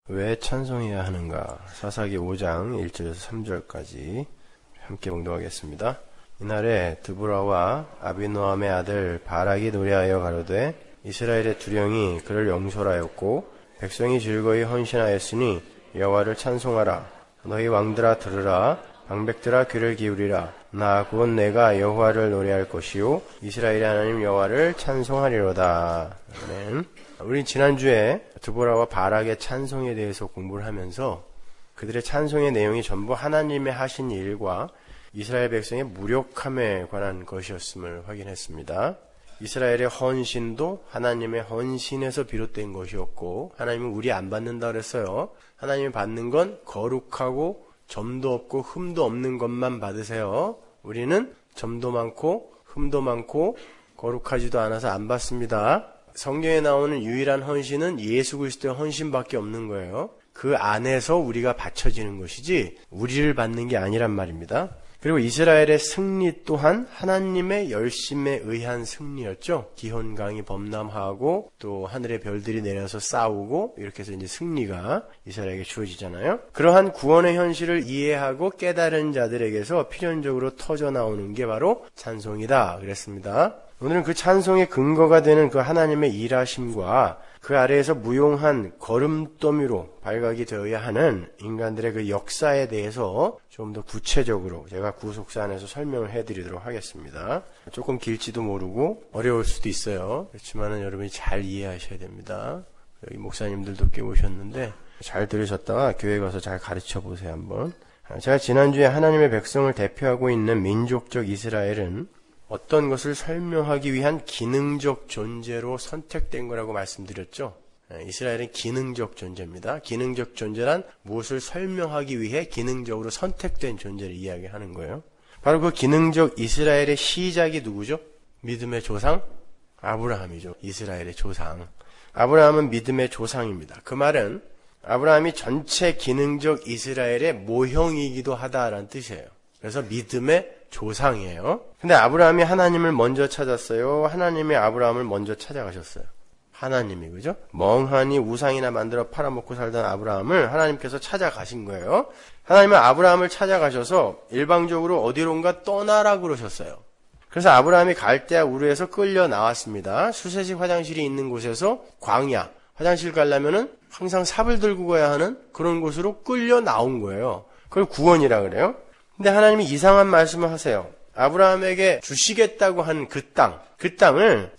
왜 찬송해야 하는가? 사사기 5장 1절에서 3절까지 함께 봉독하겠습니다. 이날에 드보라와 아비노함의 아들 바락이 노래하여 가로되 이스라엘의 두령이 그를 용솔하였고 백성이 즐거이 헌신하였으니 여호와를 찬송하라. 너희 왕들아 들으라. 방백들아 귀를 기울이라. 나 곧 내가 여호와를 노래할 것이요 이스라엘의 하나님 여호와를 찬송하리로다. 아멘. 우리 지난주에 드보라와 바락의 찬송에 대해서 공부를 하면서 그들의 찬송의 내용이 전부 하나님의 하신 일과 이스라엘 백성의 무력함에 관한 것이었음을 확인했습니다. 이스라엘의 헌신도 하나님의 헌신에서 비롯된 것이었고, 하나님은 우리 안 받는다 그랬어요. 하나님이 받는 건 거룩하고 점도 없고 흠도 없는 것만 받으세요. 우리는 점도 많고 흠도 많고 거룩하지도 않아서 안 받습니다. 성경에 나오는 유일한 헌신은 예수 그리스도의 헌신밖에 없는 거예요. 그 안에서 우리가 바쳐지는 것이지 우리를 받는 게 아니란 말입니다. 그리고 이스라엘의 승리 또한 하나님의 열심에 의한 승리였죠. 기혼강이 범람하고 또 하늘의 별들이 내려서 싸우고 이렇게 해서 이제 승리가 이스라엘에게 주어지잖아요. 그러한 구원의 현실을 이해하고 깨달은 자들에게서 필연적으로 터져 나오는 게 바로 찬송이다 그랬습니다. 오늘은 그 찬송의 근거가 되는 그 하나님의 일하심과 그 아래에서 무용한 걸음더미로 발각이 되어야 하는 인간들의 그 역사에 대해서 좀 더 구체적으로 제가 구속사 안에서 설명을 해드리도록 하겠습니다. 조금 길지도 모르고 어려울 수도 있어요. 그렇지만은 여러분이 잘 이해하셔야 됩니다. 여기 목사님들도 꽤 오셨는데 잘 들으셨다가 교회 가서 잘 가르쳐 보세요 한번. 제가 지난주에 하나님의 백성을 대표하고 있는 민족적 이스라엘은 어떤 것을 설명하기 위한 기능적 존재로 선택된 거라고 말씀드렸죠. 이스라엘은 기능적 존재입니다. 기능적 존재란 무엇을 설명하기 위해 기능적으로 선택된 존재를 이야기하는 거예요. 바로 그 기능적 이스라엘의 시작이 누구죠? 믿음의 조상? 아브라함이죠. 이스라엘의 조상. 아브라함은 믿음의 조상입니다. 그 말은 아브라함이 전체 기능적 이스라엘의 모형이기도 하다라는 뜻이에요. 그래서 믿음의 조상이에요. 근데 아브라함이 하나님을 먼저 찾았어요. 하나님이 아브라함을 먼저 찾아가셨어요. 하나님이, 그죠? 멍하니 우상이나 만들어 팔아먹고 살던 아브라함을 하나님께서 찾아가신 거예요. 하나님은 아브라함을 찾아가셔서 일방적으로 어디론가 떠나라 그러셨어요. 그래서 아브라함이 갈대아 우르에서 끌려 나왔습니다. 수세식 화장실이 있는 곳에서 광야, 화장실 가려면은 항상 삽을 들고 가야 하는 그런 곳으로 끌려 나온 거예요. 그걸 구원이라 그래요. 근데 하나님이 이상한 말씀을 하세요. 아브라함에게 주시겠다고 한 그 땅을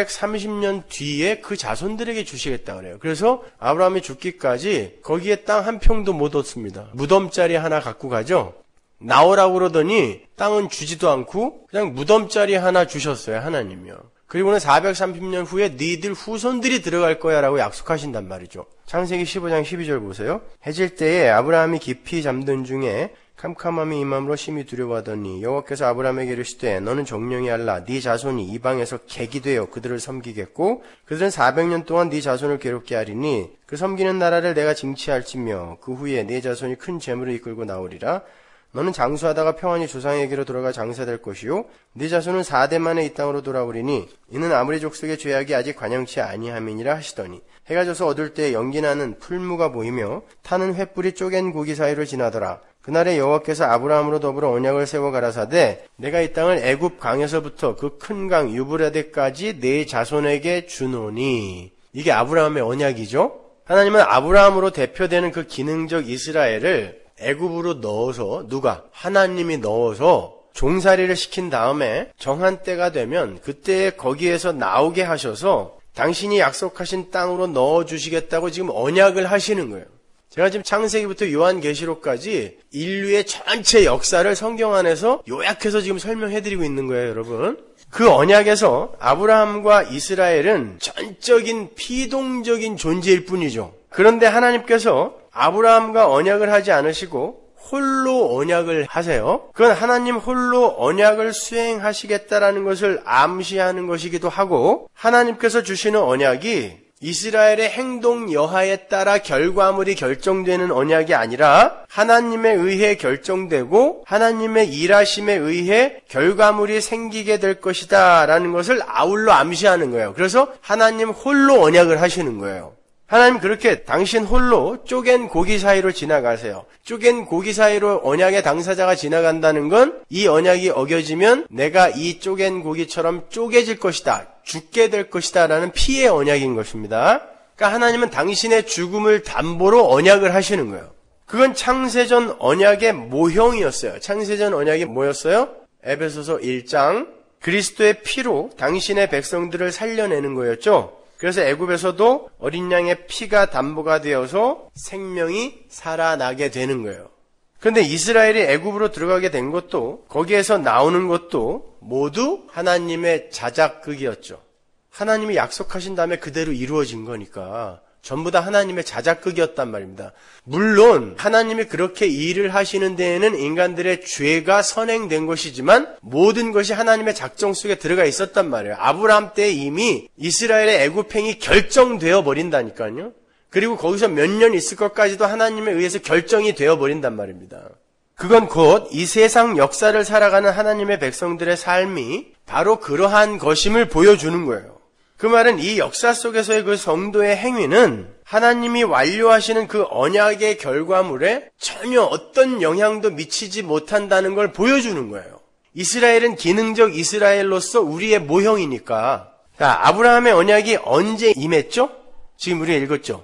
430년 뒤에 그 자손들에게 주시겠다 그래요. 그래서 아브라함이 죽기까지 거기에 땅 한 평도 못 얻습니다. 무덤자리 하나 갖고 가죠. 나오라고 그러더니 땅은 주지도 않고 그냥 무덤자리 하나 주셨어요. 하나님이요. 그리고는 430년 후에 너희들 후손들이 들어갈 거야 라고 약속하신단 말이죠. 창세기 15장 12절 보세요. 해질 때에 아브라함이 깊이 잠든 중에 캄캄함이 임함으로 심히 두려워하더니 여호와께서 아브라함에게 이르시되 너는 정령이 알라. 네 자손이 이방에서 객이 되어 그들을 섬기겠고 그들은 400년 동안 네 자손을 괴롭게 하리니 그 섬기는 나라를 내가 징치할지며 그 후에 네 자손이 큰 재물을 이끌고 나오리라. 너는 장수하다가 평안히 조상에게로 돌아가 장사될 것이요 네 자손은 4대 만에 이 땅으로 돌아오리니 이는 아무리 족속의 죄악이 아직 관영치 아니함이니라 하시더니 해가 져서 어두울 때 연기나는 풀무가 보이며 타는 횃불이 쪼갠 고기 사이로 지나더라. 그날에 여호와께서 아브라함으로 더불어 언약을 세워 가라사대 내가 이 땅을 애굽 강에서부터 그 큰 강 유브라데까지 네 자손에게 주노니. 이게 아브라함의 언약이죠. 하나님은 아브라함으로 대표되는 그 기능적 이스라엘을 애굽으로 넣어서 누가? 하나님이 넣어서 종살이를 시킨 다음에 정한 때가 되면 그때 거기에서 나오게 하셔서 당신이 약속하신 땅으로 넣어주시겠다고 지금 언약을 하시는 거예요. 제가 지금 창세기부터 요한계시록까지 인류의 전체 역사를 성경 안에서 요약해서 지금 설명해드리고 있는 거예요, 여러분. 그 언약에서 아브라함과 이스라엘은 전적인 피동적인 존재일 뿐이죠. 그런데 하나님께서 아브라함과 언약을 하지 않으시고 홀로 언약을 하세요. 그건 하나님 홀로 언약을 수행하시겠다라는 것을 암시하는 것이기도 하고 하나님께서 주시는 언약이 이스라엘의 행동 여하에 따라 결과물이 결정되는 언약이 아니라 하나님에 의해 결정되고 하나님의 일하심에 의해 결과물이 생기게 될 것이다 라는 것을 아울러 암시하는 거예요. 그래서 하나님 홀로 언약을 하시는 거예요. 하나님 그렇게 당신 홀로 쪼갠 고기 사이로 지나가세요. 쪼갠 고기 사이로 언약의 당사자가 지나간다는 건 이 언약이 어겨지면 내가 이 쪼갠 고기처럼 쪼개질 것이다. 죽게 될 것이다. 라는 피의 언약인 것입니다. 그러니까 하나님은 당신의 죽음을 담보로 언약을 하시는 거예요. 그건 창세전 언약의 모형이었어요. 창세전 언약이 뭐였어요? 에베소서 1장 그리스도의 피로 당신의 백성들을 살려내는 거였죠. 그래서 애굽에서도 어린 양의 피가 담보가 되어서 생명이 살아나게 되는 거예요. 그런데 이스라엘이 애굽으로 들어가게 된 것도 거기에서 나오는 것도 모두 하나님의 자작극이었죠. 하나님이 약속하신 다음에 그대로 이루어진 거니까 전부 다 하나님의 자작극이었단 말입니다. 물론 하나님이 그렇게 일을 하시는 데에는 인간들의 죄가 선행된 것이지만 모든 것이 하나님의 작정 속에 들어가 있었단 말이에요. 아브라함 때 이미 이스라엘의 애굽행이 결정되어 버린다니까요. 그리고 거기서 몇 년 있을 것까지도 하나님에 의해서 결정이 되어 버린단 말입니다. 그건 곧 이 세상 역사를 살아가는 하나님의 백성들의 삶이 바로 그러한 것임을 보여주는 거예요. 그 말은 이 역사 속에서의 그 성도의 행위는 하나님이 완료하시는 그 언약의 결과물에 전혀 어떤 영향도 미치지 못한다는 걸 보여주는 거예요. 이스라엘은 기능적 이스라엘로서 우리의 모형이니까. 자, 아브라함의 언약이 언제 임했죠? 지금 우리가 읽었죠?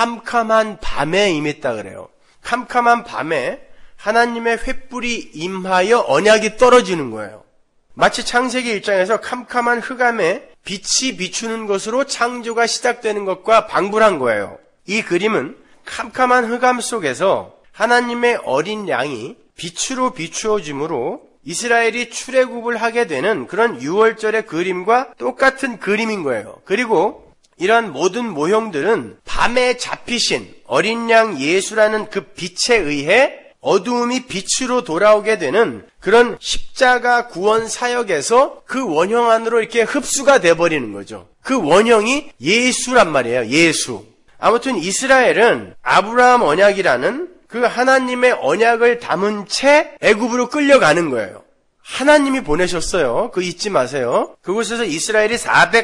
캄캄한 밤에 임했다 그래요. 캄캄한 밤에 하나님의 횃불이 임하여 언약이 떨어지는 거예요. 마치 창세기 1장에서 캄캄한 흑암에 빛이 비추는 것으로 창조가 시작되는 것과 방불한 거예요. 이 그림은 캄캄한 흑암 속에서 하나님의 어린 양이 빛으로 비추어짐으로 이스라엘이 출애굽을 하게 되는 그런 유월절의 그림과 똑같은 그림인 거예요. 그리고 이러한 모든 모형들은 밤에 잡히신 어린 양 예수라는 그 빛에 의해 어두움이 빛으로 돌아오게 되는 그런 십자가 구원 사역에서 그 원형 안으로 이렇게 흡수가 돼버리는 거죠. 그 원형이 예수란 말이에요. 예수. 아무튼 이스라엘은 아브라함 언약이라는 그 하나님의 언약을 담은 채 애굽으로 끌려가는 거예요. 하나님이 보내셨어요. 그거 잊지 마세요. 그곳에서 이스라엘이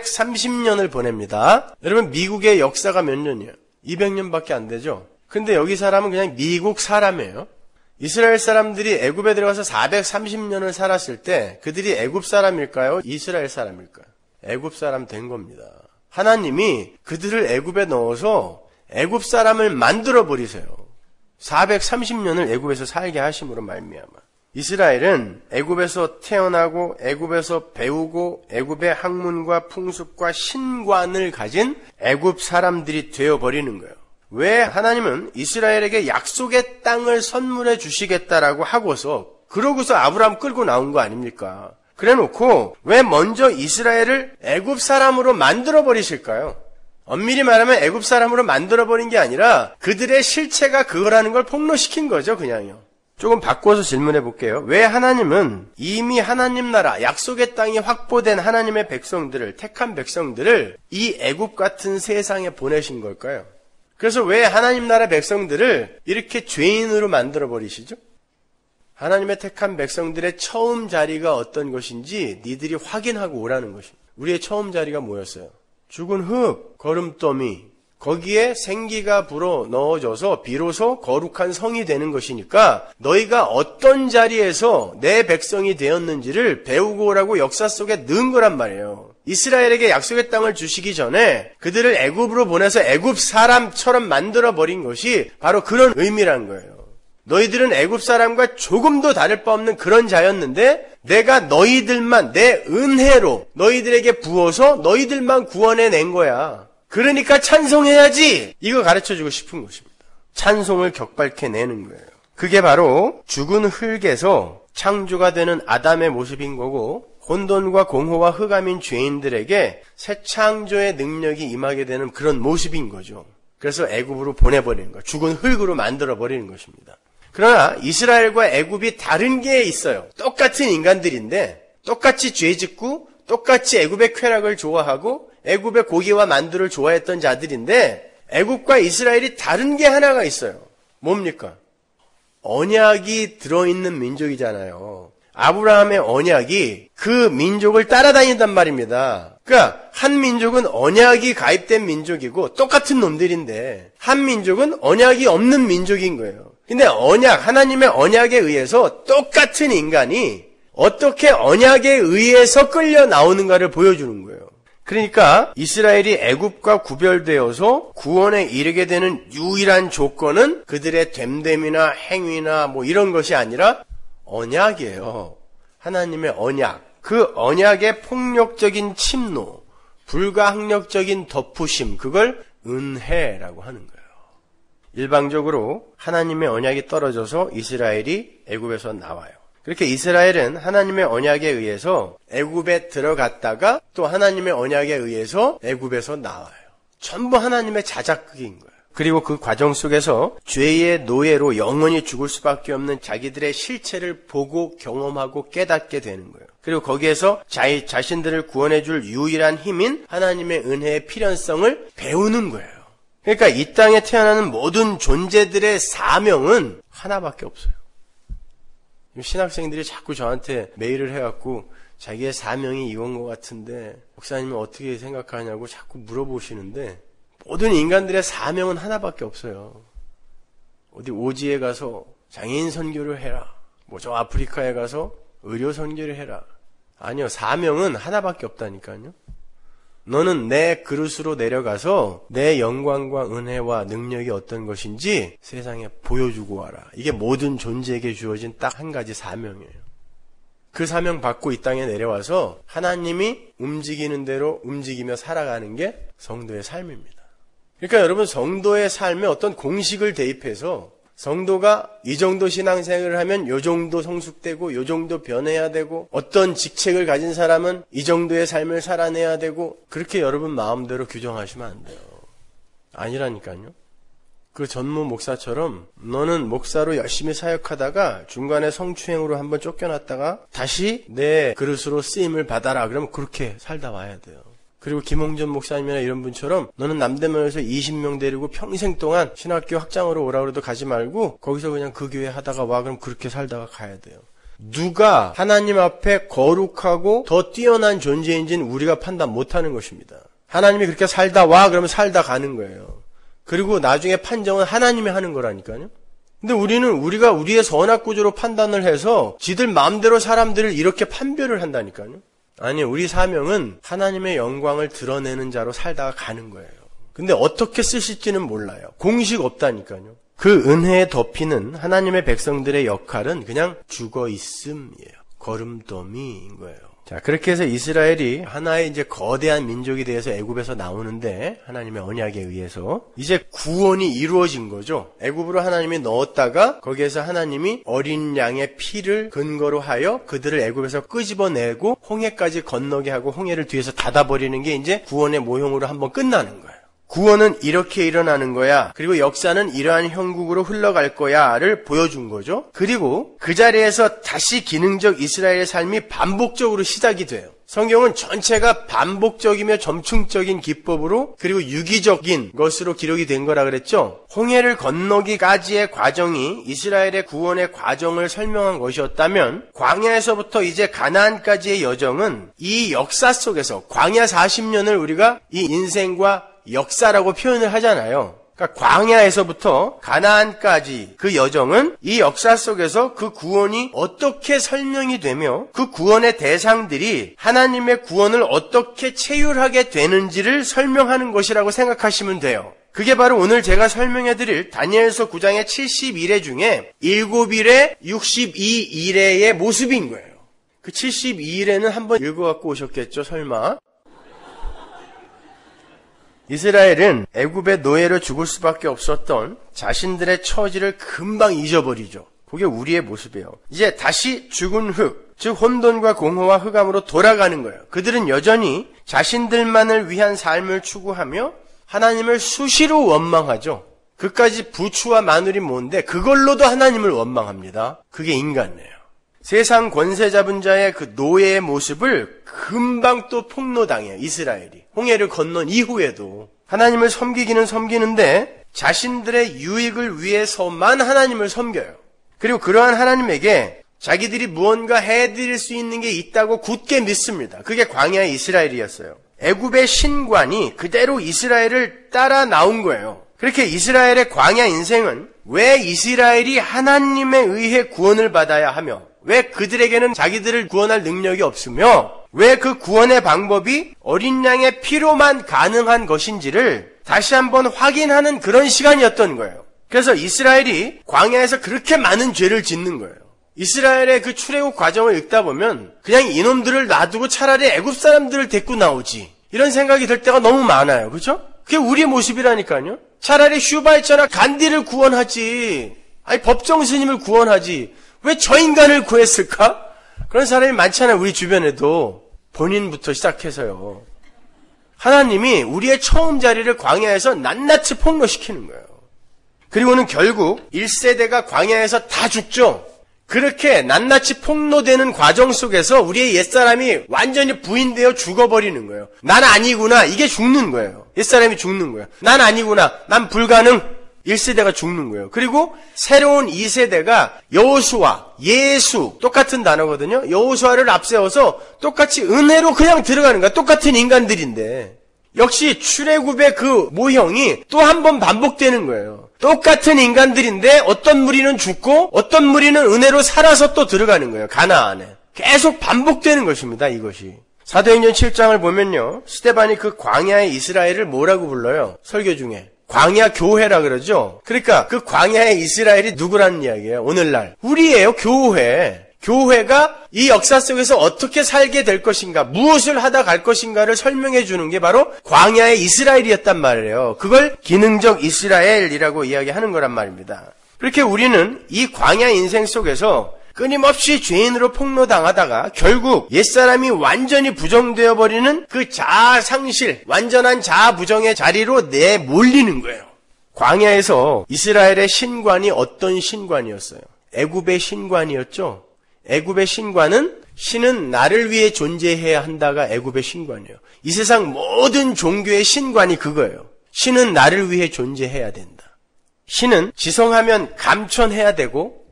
430년을 보냅니다. 여러분 미국의 역사가 몇 년이에요? 200년밖에 안 되죠. 근데 여기 사람은 그냥 미국 사람이에요. 이스라엘 사람들이 애굽에 들어가서 430년을 살았을 때 그들이 애굽 사람일까요? 이스라엘 사람일까요? 애굽 사람 된 겁니다. 하나님이 그들을 애굽에 넣어서 애굽 사람을 만들어 버리세요. 430년을 애굽에서 살게 하심으로 말미암아. 이스라엘은 애굽에서 태어나고 애굽에서 배우고 애굽의 학문과 풍습과 신관을 가진 애굽 사람들이 되어버리는 거예요. 왜 하나님은 이스라엘에게 약속의 땅을 선물해 주시겠다라고 하고서 그러고서 아브라함 끌고 나온 거 아닙니까? 그래놓고 왜 먼저 이스라엘을 애굽 사람으로 만들어 버리실까요? 엄밀히 말하면 애굽 사람으로 만들어 버린 게 아니라 그들의 실체가 그거라는 걸 폭로시킨 거죠, 그냥요. 조금 바꿔서 질문해 볼게요. 왜 하나님은 이미 하나님 나라 약속의 땅이 확보된 하나님의 백성들을 택한 백성들을 이 애굽 같은 세상에 보내신 걸까요? 그래서 왜 하나님 나라 백성들을 이렇게 죄인으로 만들어 버리시죠? 하나님의 택한 백성들의 처음 자리가 어떤 것인지 니들이 확인하고 오라는 것입니다. 우리의 처음 자리가 뭐였어요? 죽은 흙, 거름더미, 거기에 생기가 불어 넣어져서 비로소 거룩한 성이 되는 것이니까 너희가 어떤 자리에서 내 백성이 되었는지를 배우고 오라고 역사 속에 넣은 거란 말이에요. 이스라엘에게 약속의 땅을 주시기 전에 그들을 애굽으로 보내서 애굽 사람처럼 만들어버린 것이 바로 그런 의미란 거예요. 너희들은 애굽 사람과 조금도 다를 바 없는 그런 자였는데 내가 너희들만 내 은혜로 너희들에게 부어서 너희들만 구원해낸 거야. 그러니까 찬송해야지. 이거 가르쳐주고 싶은 것입니다. 찬송을 격발케 내는 거예요. 그게 바로 죽은 흙에서 창조가 되는 아담의 모습인 거고 혼돈과 공허와 흑암인 죄인들에게 새 창조의 능력이 임하게 되는 그런 모습인 거죠. 그래서 애굽으로 보내버리는 거예요. 죽은 흙으로 만들어버리는 것입니다. 그러나 이스라엘과 애굽이 다른 게 있어요. 똑같은 인간들인데 똑같이 죄짓고 똑같이 애굽의 쾌락을 좋아하고 애굽의 고기와 만두를 좋아했던 자들인데 애굽과 이스라엘이 다른 게 하나가 있어요. 뭡니까? 언약이 들어있는 민족이잖아요. 아브라함의 언약이 그 민족을 따라다닌단 말입니다. 그러니까 한 민족은 언약이 가입된 민족이고 똑같은 놈들인데 한 민족은 언약이 없는 민족인 거예요. 근데 하나님의 언약에 의해서 똑같은 인간이 어떻게 언약에 의해서 끌려 나오는가를 보여주는 거예요. 그러니까 이스라엘이 애굽과 구별되어서 구원에 이르게 되는 유일한 조건은 그들의 됨됨이나 행위나 뭐 이런 것이 아니라 언약이에요. 하나님의 언약. 그 언약의 폭력적인 침노, 불가항력적인 덮으심, 그걸 은혜라고 하는 거예요. 일방적으로 하나님의 언약이 떨어져서 이스라엘이 애굽에서 나와요. 그렇게 이스라엘은 하나님의 언약에 의해서 애굽에 들어갔다가 또 하나님의 언약에 의해서 애굽에서 나와요. 전부 하나님의 자작극인 거예요. 그리고 그 과정 속에서 죄의 노예로 영원히 죽을 수밖에 없는 자기들의 실체를 보고 경험하고 깨닫게 되는 거예요. 그리고 거기에서 자신들을 구원해 줄 유일한 힘인 하나님의 은혜의 필연성을 배우는 거예요. 그러니까 이 땅에 태어나는 모든 존재들의 사명은 하나밖에 없어요. 신학생들이 자꾸 저한테 메일을 해갖고 자기의 사명이 이건 것 같은데 목사님은 어떻게 생각하냐고 자꾸 물어보시는데 모든 인간들의 사명은 하나밖에 없어요. 어디 오지에 가서 장애인 선교를 해라. 뭐 저 아프리카에 가서 의료 선교를 해라. 아니요. 사명은 하나밖에 없다니까요. 너는 내 그릇으로 내려가서 내 영광과 은혜와 능력이 어떤 것인지 세상에 보여주고 와라. 이게 모든 존재에게 주어진 딱 한 가지 사명이에요. 그 사명 받고 이 땅에 내려와서 하나님이 움직이는 대로 움직이며 살아가는 게 성도의 삶입니다. 그러니까 여러분 성도의 삶에 어떤 공식을 대입해서 성도가 이 정도 신앙생활을 하면 요 정도 성숙되고 요 정도 변해야 되고 어떤 직책을 가진 사람은 이 정도의 삶을 살아내야 되고 그렇게 여러분 마음대로 규정하시면 안 돼요. 아니라니까요. 그 전무 목사처럼 너는 목사로 열심히 사역하다가 중간에 성추행으로 한번 쫓겨났다가 다시 내 그릇으로 쓰임을 받아라. 그러면 그렇게 살다 와야 돼요. 그리고 김홍전 목사님이나 이런 분처럼 너는 남대문에서 20명 데리고 평생 동안 신학교 확장으로 오라 그래도 가지 말고 거기서 그냥 그 교회 하다가 와. 그럼 그렇게 살다가 가야 돼요. 누가 하나님 앞에 거룩하고 더 뛰어난 존재인지는 우리가 판단 못하는 것입니다. 하나님이 그렇게 살다 와. 그러면 살다 가는 거예요. 그리고 나중에 판정은 하나님이 하는 거라니까요. 근데 우리가 우리의 선악구조로 판단을 해서 지들 마음대로 사람들을 이렇게 판별을 한다니까요. 아니, 우리 사명은 하나님의 영광을 드러내는 자로 살다가 가는 거예요. 근데 어떻게 쓰실지는 몰라요. 공식 없다니까요. 그 은혜에 덮이는 하나님의 백성들의 역할은 그냥 죽어 있음이에요. 걸음더미인 거예요. 자, 그렇게 해서 이스라엘이 하나의 이제 거대한 민족이 되어서 애굽에서 나오는데 하나님의 언약에 의해서 이제 구원이 이루어진 거죠. 애굽으로 하나님이 넣었다가 거기에서 하나님이 어린 양의 피를 근거로 하여 그들을 애굽에서 끄집어내고 홍해까지 건너게 하고 홍해를 뒤에서 닫아버리는 게 이제 구원의 모형으로 한번 끝나는 거예요. 구원은 이렇게 일어나는 거야. 그리고 역사는 이러한 형국으로 흘러갈 거야를 보여준 거죠. 그리고 그 자리에서 다시 기능적 이스라엘의 삶이 반복적으로 시작이 돼요. 성경은 전체가 반복적이며 점층적인 기법으로 그리고 유기적인 것으로 기록이 된 거라 그랬죠. 홍해를 건너기까지의 과정이 이스라엘의 구원의 과정을 설명한 것이었다면 광야에서부터 이제 가나안까지의 여정은 이 역사 속에서 광야 40년을 우리가 이 인생과 역사라고 표현을 하잖아요. 그러니까 광야에서부터 가나안까지 그 여정은 이 역사 속에서 그 구원이 어떻게 설명이 되며 그 구원의 대상들이 하나님의 구원을 어떻게 체휼하게 되는지를 설명하는 것이라고 생각하시면 돼요. 그게 바로 오늘 제가 설명해드릴 다니엘서 9장의 71회 중에 7일의 62일의 모습인 거예요. 그 72일에는 한번 읽어갖고 오셨겠죠, 설마. 이스라엘은 애굽의 노예로 죽을 수밖에 없었던 자신들의 처지를 금방 잊어버리죠. 그게 우리의 모습이에요. 이제 다시 죽은 흙, 즉 혼돈과 공허와 흑암으로 돌아가는 거예요. 그들은 여전히 자신들만을 위한 삶을 추구하며 하나님을 수시로 원망하죠. 그까지 부추와 마늘이 뭔데 그걸로도 하나님을 원망합니다. 그게 인간이에요. 세상 권세 잡은 자의 그 노예의 모습을 금방 또 폭로당해요. 이스라엘이. 홍해를 건넌 이후에도 하나님을 섬기기는 섬기는데 자신들의 유익을 위해서만 하나님을 섬겨요. 그리고 그러한 하나님에게 자기들이 무언가 해드릴 수 있는 게 있다고 굳게 믿습니다. 그게 광야의 이스라엘이었어요. 애굽의 신관이 그대로 이스라엘을 따라 나온 거예요. 그렇게 이스라엘의 광야 인생은 왜 이스라엘이 하나님에 의해 구원을 받아야 하며, 왜 그들에게는 자기들을 구원할 능력이 없으며, 왜 그 구원의 방법이 어린 양의 피로만 가능한 것인지를 다시 한번 확인하는 그런 시간이었던 거예요. 그래서 이스라엘이 광야에서 그렇게 많은 죄를 짓는 거예요. 이스라엘의 그 출애굽 과정을 읽다 보면 그냥 이놈들을 놔두고 차라리 애굽 사람들을 데리고 나오지, 이런 생각이 들 때가 너무 많아요. 그렇죠? 그게 우리의 모습이라니까요. 차라리 슈바이처나 간디를 구원하지, 아니 법정 스님을 구원하지, 왜 저 인간을 구했을까? 그런 사람이 많잖아요. 우리 주변에도. 본인부터 시작해서요. 하나님이 우리의 처음 자리를 광야에서 낱낱이 폭로시키는 거예요. 그리고는 결국 1세대가 광야에서 다 죽죠. 그렇게 낱낱이 폭로되는 과정 속에서 우리의 옛사람이 완전히 부인되어 죽어버리는 거예요. 난 아니구나, 이게 죽는 거예요. 옛사람이 죽는 거예요. 난 아니구나, 난 불가능, 1세대가 죽는 거예요. 그리고 새로운 2세대가 여호수아, 예수, 똑같은 단어거든요. 여호수아를 앞세워서 똑같이 은혜로 그냥 들어가는 거야. 똑같은 인간들인데 역시 출애굽의 그 모형이 또 한 번 반복되는 거예요. 똑같은 인간들인데 어떤 무리는 죽고 어떤 무리는 은혜로 살아서 또 들어가는 거예요. 가나안에. 계속 반복되는 것입니다. 이것이. 사도행전 7장을 보면요, 스데반이 그 광야의 이스라엘을 뭐라고 불러요? 설교 중에. 광야 교회라 그러죠. 그러니까 그 광야의 이스라엘이 누구라는 이야기예요? 오늘날 우리예요. 교회. 교회가 이 역사 속에서 어떻게 살게 될 것인가, 무엇을 하다 갈 것인가를 설명해 주는 게 바로 광야의 이스라엘이었단 말이에요. 그걸 기능적 이스라엘이라고 이야기하는 거란 말입니다. 그렇게 우리는 이 광야 인생 속에서 끊임없이 죄인으로 폭로당하다가 결국 옛사람이 완전히 부정되어 버리는 그 자아 상실, 완전한 자아 부정의 자리로 내몰리는 거예요. 광야에서 이스라엘의 신관이 어떤 신관이었어요? 애굽의 신관이었죠. 애굽의 신관은 신은 나를 위해 존재해야 한다가 애굽의 신관이에요. 이 세상 모든 종교의 신관이 그거예요. 신은 나를 위해 존재해야 된다. 신은 지성하면 감천해야 되고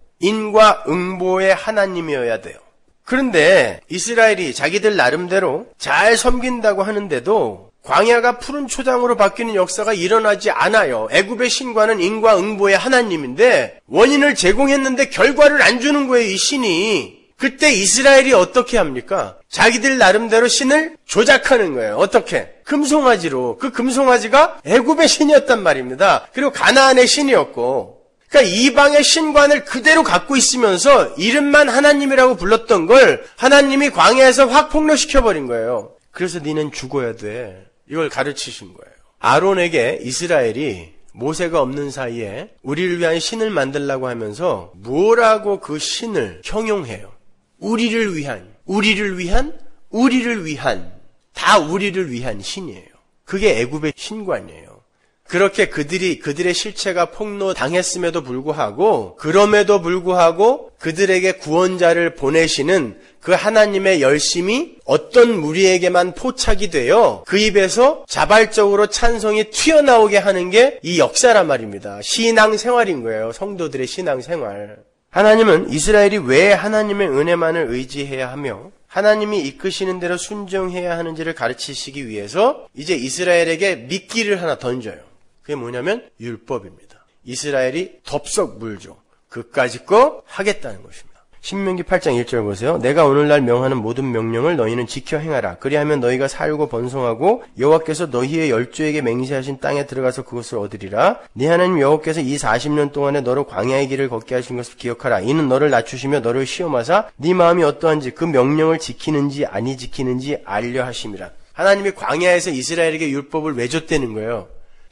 인과응보의 하나님이어야 돼요. 그런데 이스라엘이 자기들 나름대로 잘 섬긴다고 하는데도 광야가 푸른 초장으로 바뀌는 역사가 일어나지 않아요. 애굽의 신관은 인과응보의 하나님인데 원인을 제공했는데 결과를 안 주는 거예요, 이 신이. 그때 이스라엘이 어떻게 합니까? 자기들 나름대로 신을 조작하는 거예요. 어떻게? 금송아지로. 그 금송아지가 애굽의 신이었단 말입니다. 그리고 가나안의 신이었고, 그러니까 이방의 신관을 그대로 갖고 있으면서 이름만 하나님이라고 불렀던 걸 하나님이 광야에서 확 폭로시켜버린 거예요. 그래서 니는 죽어야 돼. 이걸 가르치신 거예요. 아론에게 이스라엘이 모세가 없는 사이에 우리를 위한 신을 만들라고 하면서 뭐라고 그 신을 형용해요. 우리를 위한, 우리를 위한, 우리를 위한, 다 우리를 위한 신이에요. 그게 애굽의 신관이에요. 그렇게 그들의 실체가 폭로당했음에도 불구하고, 그럼에도 불구하고 그들에게 구원자를 보내시는 그 하나님의 열심이 어떤 무리에게만 포착이 되어 그 입에서 자발적으로 찬송이 튀어나오게 하는 게 이 역사란 말입니다. 신앙생활인 거예요. 성도들의 신앙생활. 하나님은 이스라엘이 왜 하나님의 은혜만을 의지해야 하며 하나님이 이끄시는 대로 순종해야 하는지를 가르치시기 위해서 이제 이스라엘에게 미끼를 하나 던져요. 그게 뭐냐면 율법입니다. 이스라엘이 덥석 물죠. 그까짓 거 하겠다는 것입니다. 신명기 8장 1절 보세요. 내가 오늘날 명하는 모든 명령을 너희는 지켜 행하라. 그리하면 너희가 살고 번성하고 여호와께서 너희의 열조에게 맹세하신 땅에 들어가서 그것을 얻으리라. 네 하나님 여호와께서 이 40년 동안에 너로 광야의 길을 걷게 하신 것을 기억하라. 이는 너를 낮추시며 너를 시험하사 네 마음이 어떠한지 그 명령을 지키는지 아니 지키는지 알려 하심이라. 하나님이 광야에서 이스라엘에게 율법을 왜 줬다는 거예요?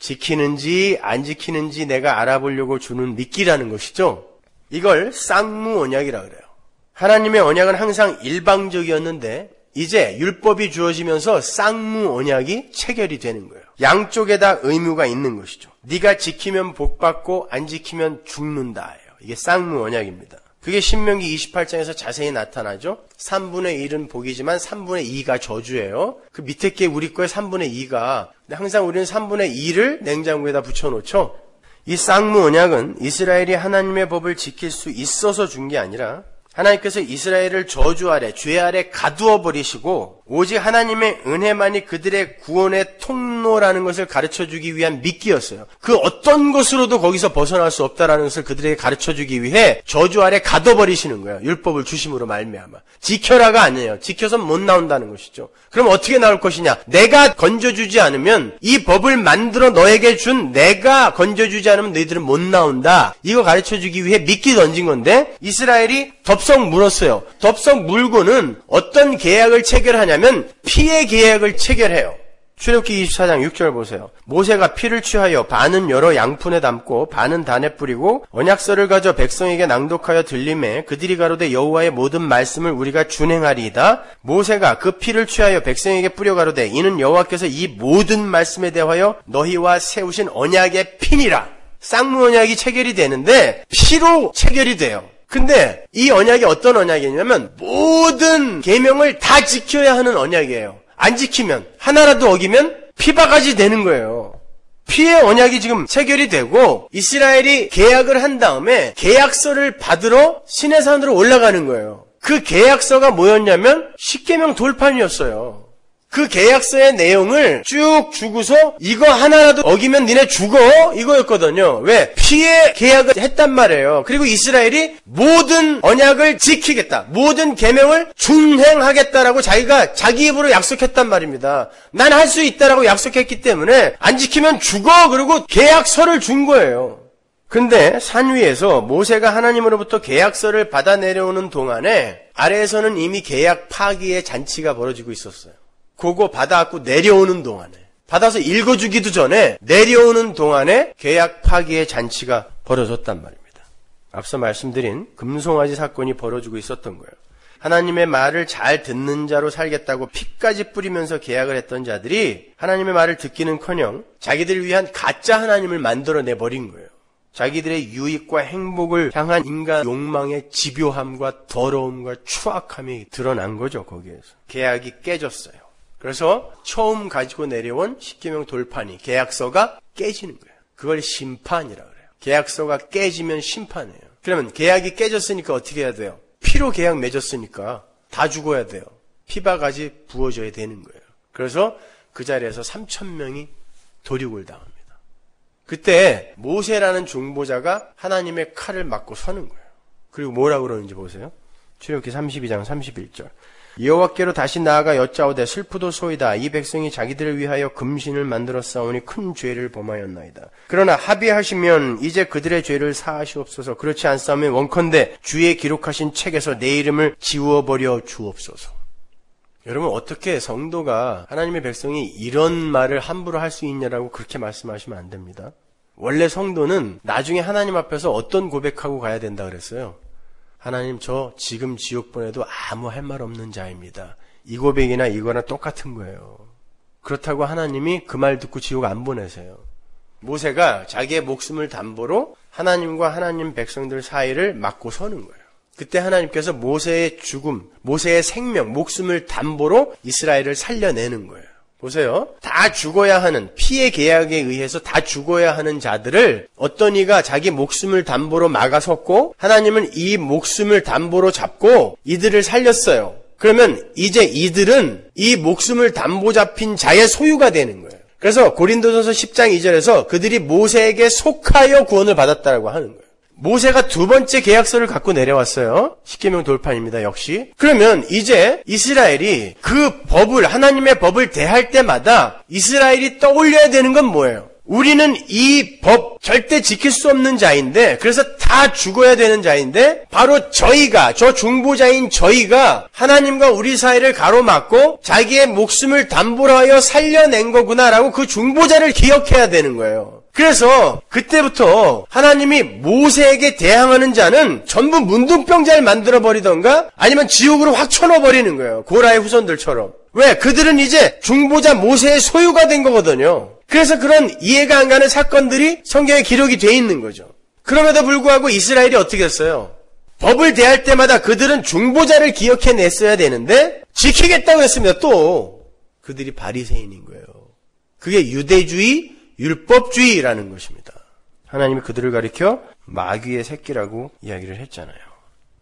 지키는지 안 지키는지 내가 알아보려고 주는 미끼라는 것이죠. 이걸 쌍무 언약이라 그래요. 하나님의 언약은 항상 일방적이었는데 이제 율법이 주어지면서 쌍무 언약이 체결이 되는 거예요. 양쪽에다 의무가 있는 것이죠. 네가 지키면 복받고 안 지키면 죽는다. 이게 쌍무 언약입니다. 그게 신명기 28장에서 자세히 나타나죠. 3분의 1은 복이지만 3분의 2가 저주예요. 그 밑에 게 우리 거에 3분의 2가. 근데 항상 우리는 3분의 2를 냉장고에다 붙여놓죠. 이 쌍무 언약은 이스라엘이 하나님의 법을 지킬 수 있어서 준 게 아니라 하나님께서 이스라엘을 저주 아래, 죄 아래 가두어 버리시고 오직 하나님의 은혜만이 그들의 구원의 통로라는 것을 가르쳐주기 위한 미끼였어요. 그 어떤 것으로도 거기서 벗어날 수 없다라는 것을 그들에게 가르쳐주기 위해 저주 아래 가둬버리시는 거예요. 율법을 주심으로 말미암아. 지켜라가 아니에요. 지켜서 못 나온다는 것이죠. 그럼 어떻게 나올 것이냐? 내가 건져주지 않으면, 이 법을 만들어 너에게 준 내가 건져주지 않으면 너희들은 못 나온다. 이거 가르쳐주기 위해 미끼 던진 건데 이스라엘이 덥석 물었어요. 덥석 물고는 어떤 계약을 체결하냐면 피의 계약을 체결해요. 출애굽기 24장 6절 보세요. 모세가 피를 취하여 반은 여러 양푼에 담고 반은 단에 뿌리고 언약서를 가져 백성에게 낭독하여 들림에 그들이 가로되 여호와의 모든 말씀을 우리가 준행하리이다. 모세가 그 피를 취하여 백성에게 뿌려 가로되 이는 여호와께서 이 모든 말씀에 대하여 너희와 세우신 언약의 피니라. 쌍무 언약이 체결이 되는데 피로 체결이 돼요. 근데 이 언약이 어떤 언약이냐면 모든 계명을 다 지켜야 하는 언약이에요. 안 지키면, 하나라도 어기면 피바가지 되는 거예요. 피의 언약이 지금 체결이 되고 이스라엘이 계약을 한 다음에 계약서를 받으러 시내산으로 올라가는 거예요. 그 계약서가 뭐였냐면 십계명 돌판이었어요. 그 계약서의 내용을 쭉 주고서 이거 하나라도 어기면 니네 죽어 이거였거든요. 왜? 피의 계약을 했단 말이에요. 그리고 이스라엘이 모든 언약을 지키겠다, 모든 계명을 준행하겠다라고 자기가 자기 입으로 약속했단 말입니다. 난 할 수 있다라고 약속했기 때문에 안 지키면 죽어, 그리고 계약서를 준 거예요. 근데 산 위에서 모세가 하나님으로부터 계약서를 받아 내려오는 동안에 아래에서는 이미 계약 파기의 잔치가 벌어지고 있었어요. 그거 받아갖고 내려오는 동안에, 받아서 읽어주기도 전에 내려오는 동안에 계약 파기의 잔치가 벌어졌단 말입니다. 앞서 말씀드린 금송아지 사건이 벌어지고 있었던 거예요. 하나님의 말을 잘 듣는 자로 살겠다고 피까지 뿌리면서 계약을 했던 자들이 하나님의 말을 듣기는커녕 자기들을 위한 가짜 하나님을 만들어내버린 거예요. 자기들의 유익과 행복을 향한 인간 욕망의 집요함과 더러움과 추악함이 드러난 거죠. 거기에서 계약이 깨졌어요. 그래서 처음 가지고 내려온 십계명 돌판이, 계약서가 깨지는 거예요. 그걸 심판이라고 그래요. 계약서가 깨지면 심판이에요. 그러면 계약이 깨졌으니까 어떻게 해야 돼요? 피로 계약 맺었으니까 다 죽어야 돼요. 피바가지 부어져야 되는 거예요. 그래서 그 자리에서 3,000명이 도륙을 당합니다. 그때 모세라는 중보자가 하나님의 칼을 맞고 서는 거예요. 그리고 뭐라고 그러는지 보세요. 출애굽기 32장 31절. 여호와께로 다시 나아가 여짜오되 슬프도소이다. 이 백성이 자기들을 위하여 금신을 만들어 싸우니 큰 죄를 범하였나이다. 그러나 합의하시면 이제 그들의 죄를 사하시옵소서. 그렇지 않사면 원컨대 주의 기록하신 책에서 내 이름을 지워버려 주옵소서. 여러분, 어떻게 성도가, 하나님의 백성이 이런 말을 함부로 할 수 있냐라고 그렇게 말씀하시면 안 됩니다. 원래 성도는 나중에 하나님 앞에서 어떤 고백하고 가야 된다 그랬어요? 하나님, 저 지금 지옥 보내도 아무 할 말 없는 자입니다. 이 고백이나 이거나 똑같은 거예요. 그렇다고 하나님이 그 말 듣고 지옥 안 보내세요. 모세가 자기의 목숨을 담보로 하나님과 하나님 백성들 사이를 막고 서는 거예요. 그때 하나님께서 모세의 죽음, 모세의 생명, 목숨을 담보로 이스라엘을 살려내는 거예요. 보세요. 다 죽어야 하는, 피의 계약에 의해서 다 죽어야 하는 자들을 어떤 이가 자기 목숨을 담보로 막아섰고 하나님은 이 목숨을 담보로 잡고 이들을 살렸어요. 그러면 이제 이들은 이 목숨을 담보 잡힌 자의 소유가 되는 거예요. 그래서 고린도전서 10장 2절에서 그들이 모세에게 속하여 구원을 받았다라고 하는 거예요. 모세가 두 번째 계약서를 갖고 내려왔어요. 십계명 돌판입니다. 역시. 그러면 이제 이스라엘이 그 법을, 하나님의 법을 대할 때마다 이스라엘이 떠올려야 되는 건 뭐예요? 우리는 이 법 절대 지킬 수 없는 자인데, 그래서 다 죽어야 되는 자인데, 바로 저희가, 저 중보자인 저희가 하나님과 우리 사이를 가로막고 자기의 목숨을 담보로 하여 살려낸 거구나라고 그 중보자를 기억해야 되는 거예요. 그래서 그때부터 하나님이 모세에게 대항하는 자는 전부 문둥병자를 만들어버리던가 아니면 지옥으로 확 쳐넣어버리는 거예요. 고라의 후손들처럼. 왜? 그들은 이제 중보자 모세의 소유가 된 거거든요. 그래서 그런 이해가 안 가는 사건들이 성경에 기록이 돼 있는 거죠. 그럼에도 불구하고 이스라엘이 어떻게 했어요? 법을 대할 때마다 그들은 중보자를 기억해냈어야 되는데 지키겠다고 했습니다. 또 그들이 바리새인인 거예요. 그게 유대주의, 율법주의라는 것입니다. 하나님이 그들을 가리켜 마귀의 새끼라고 이야기를 했잖아요.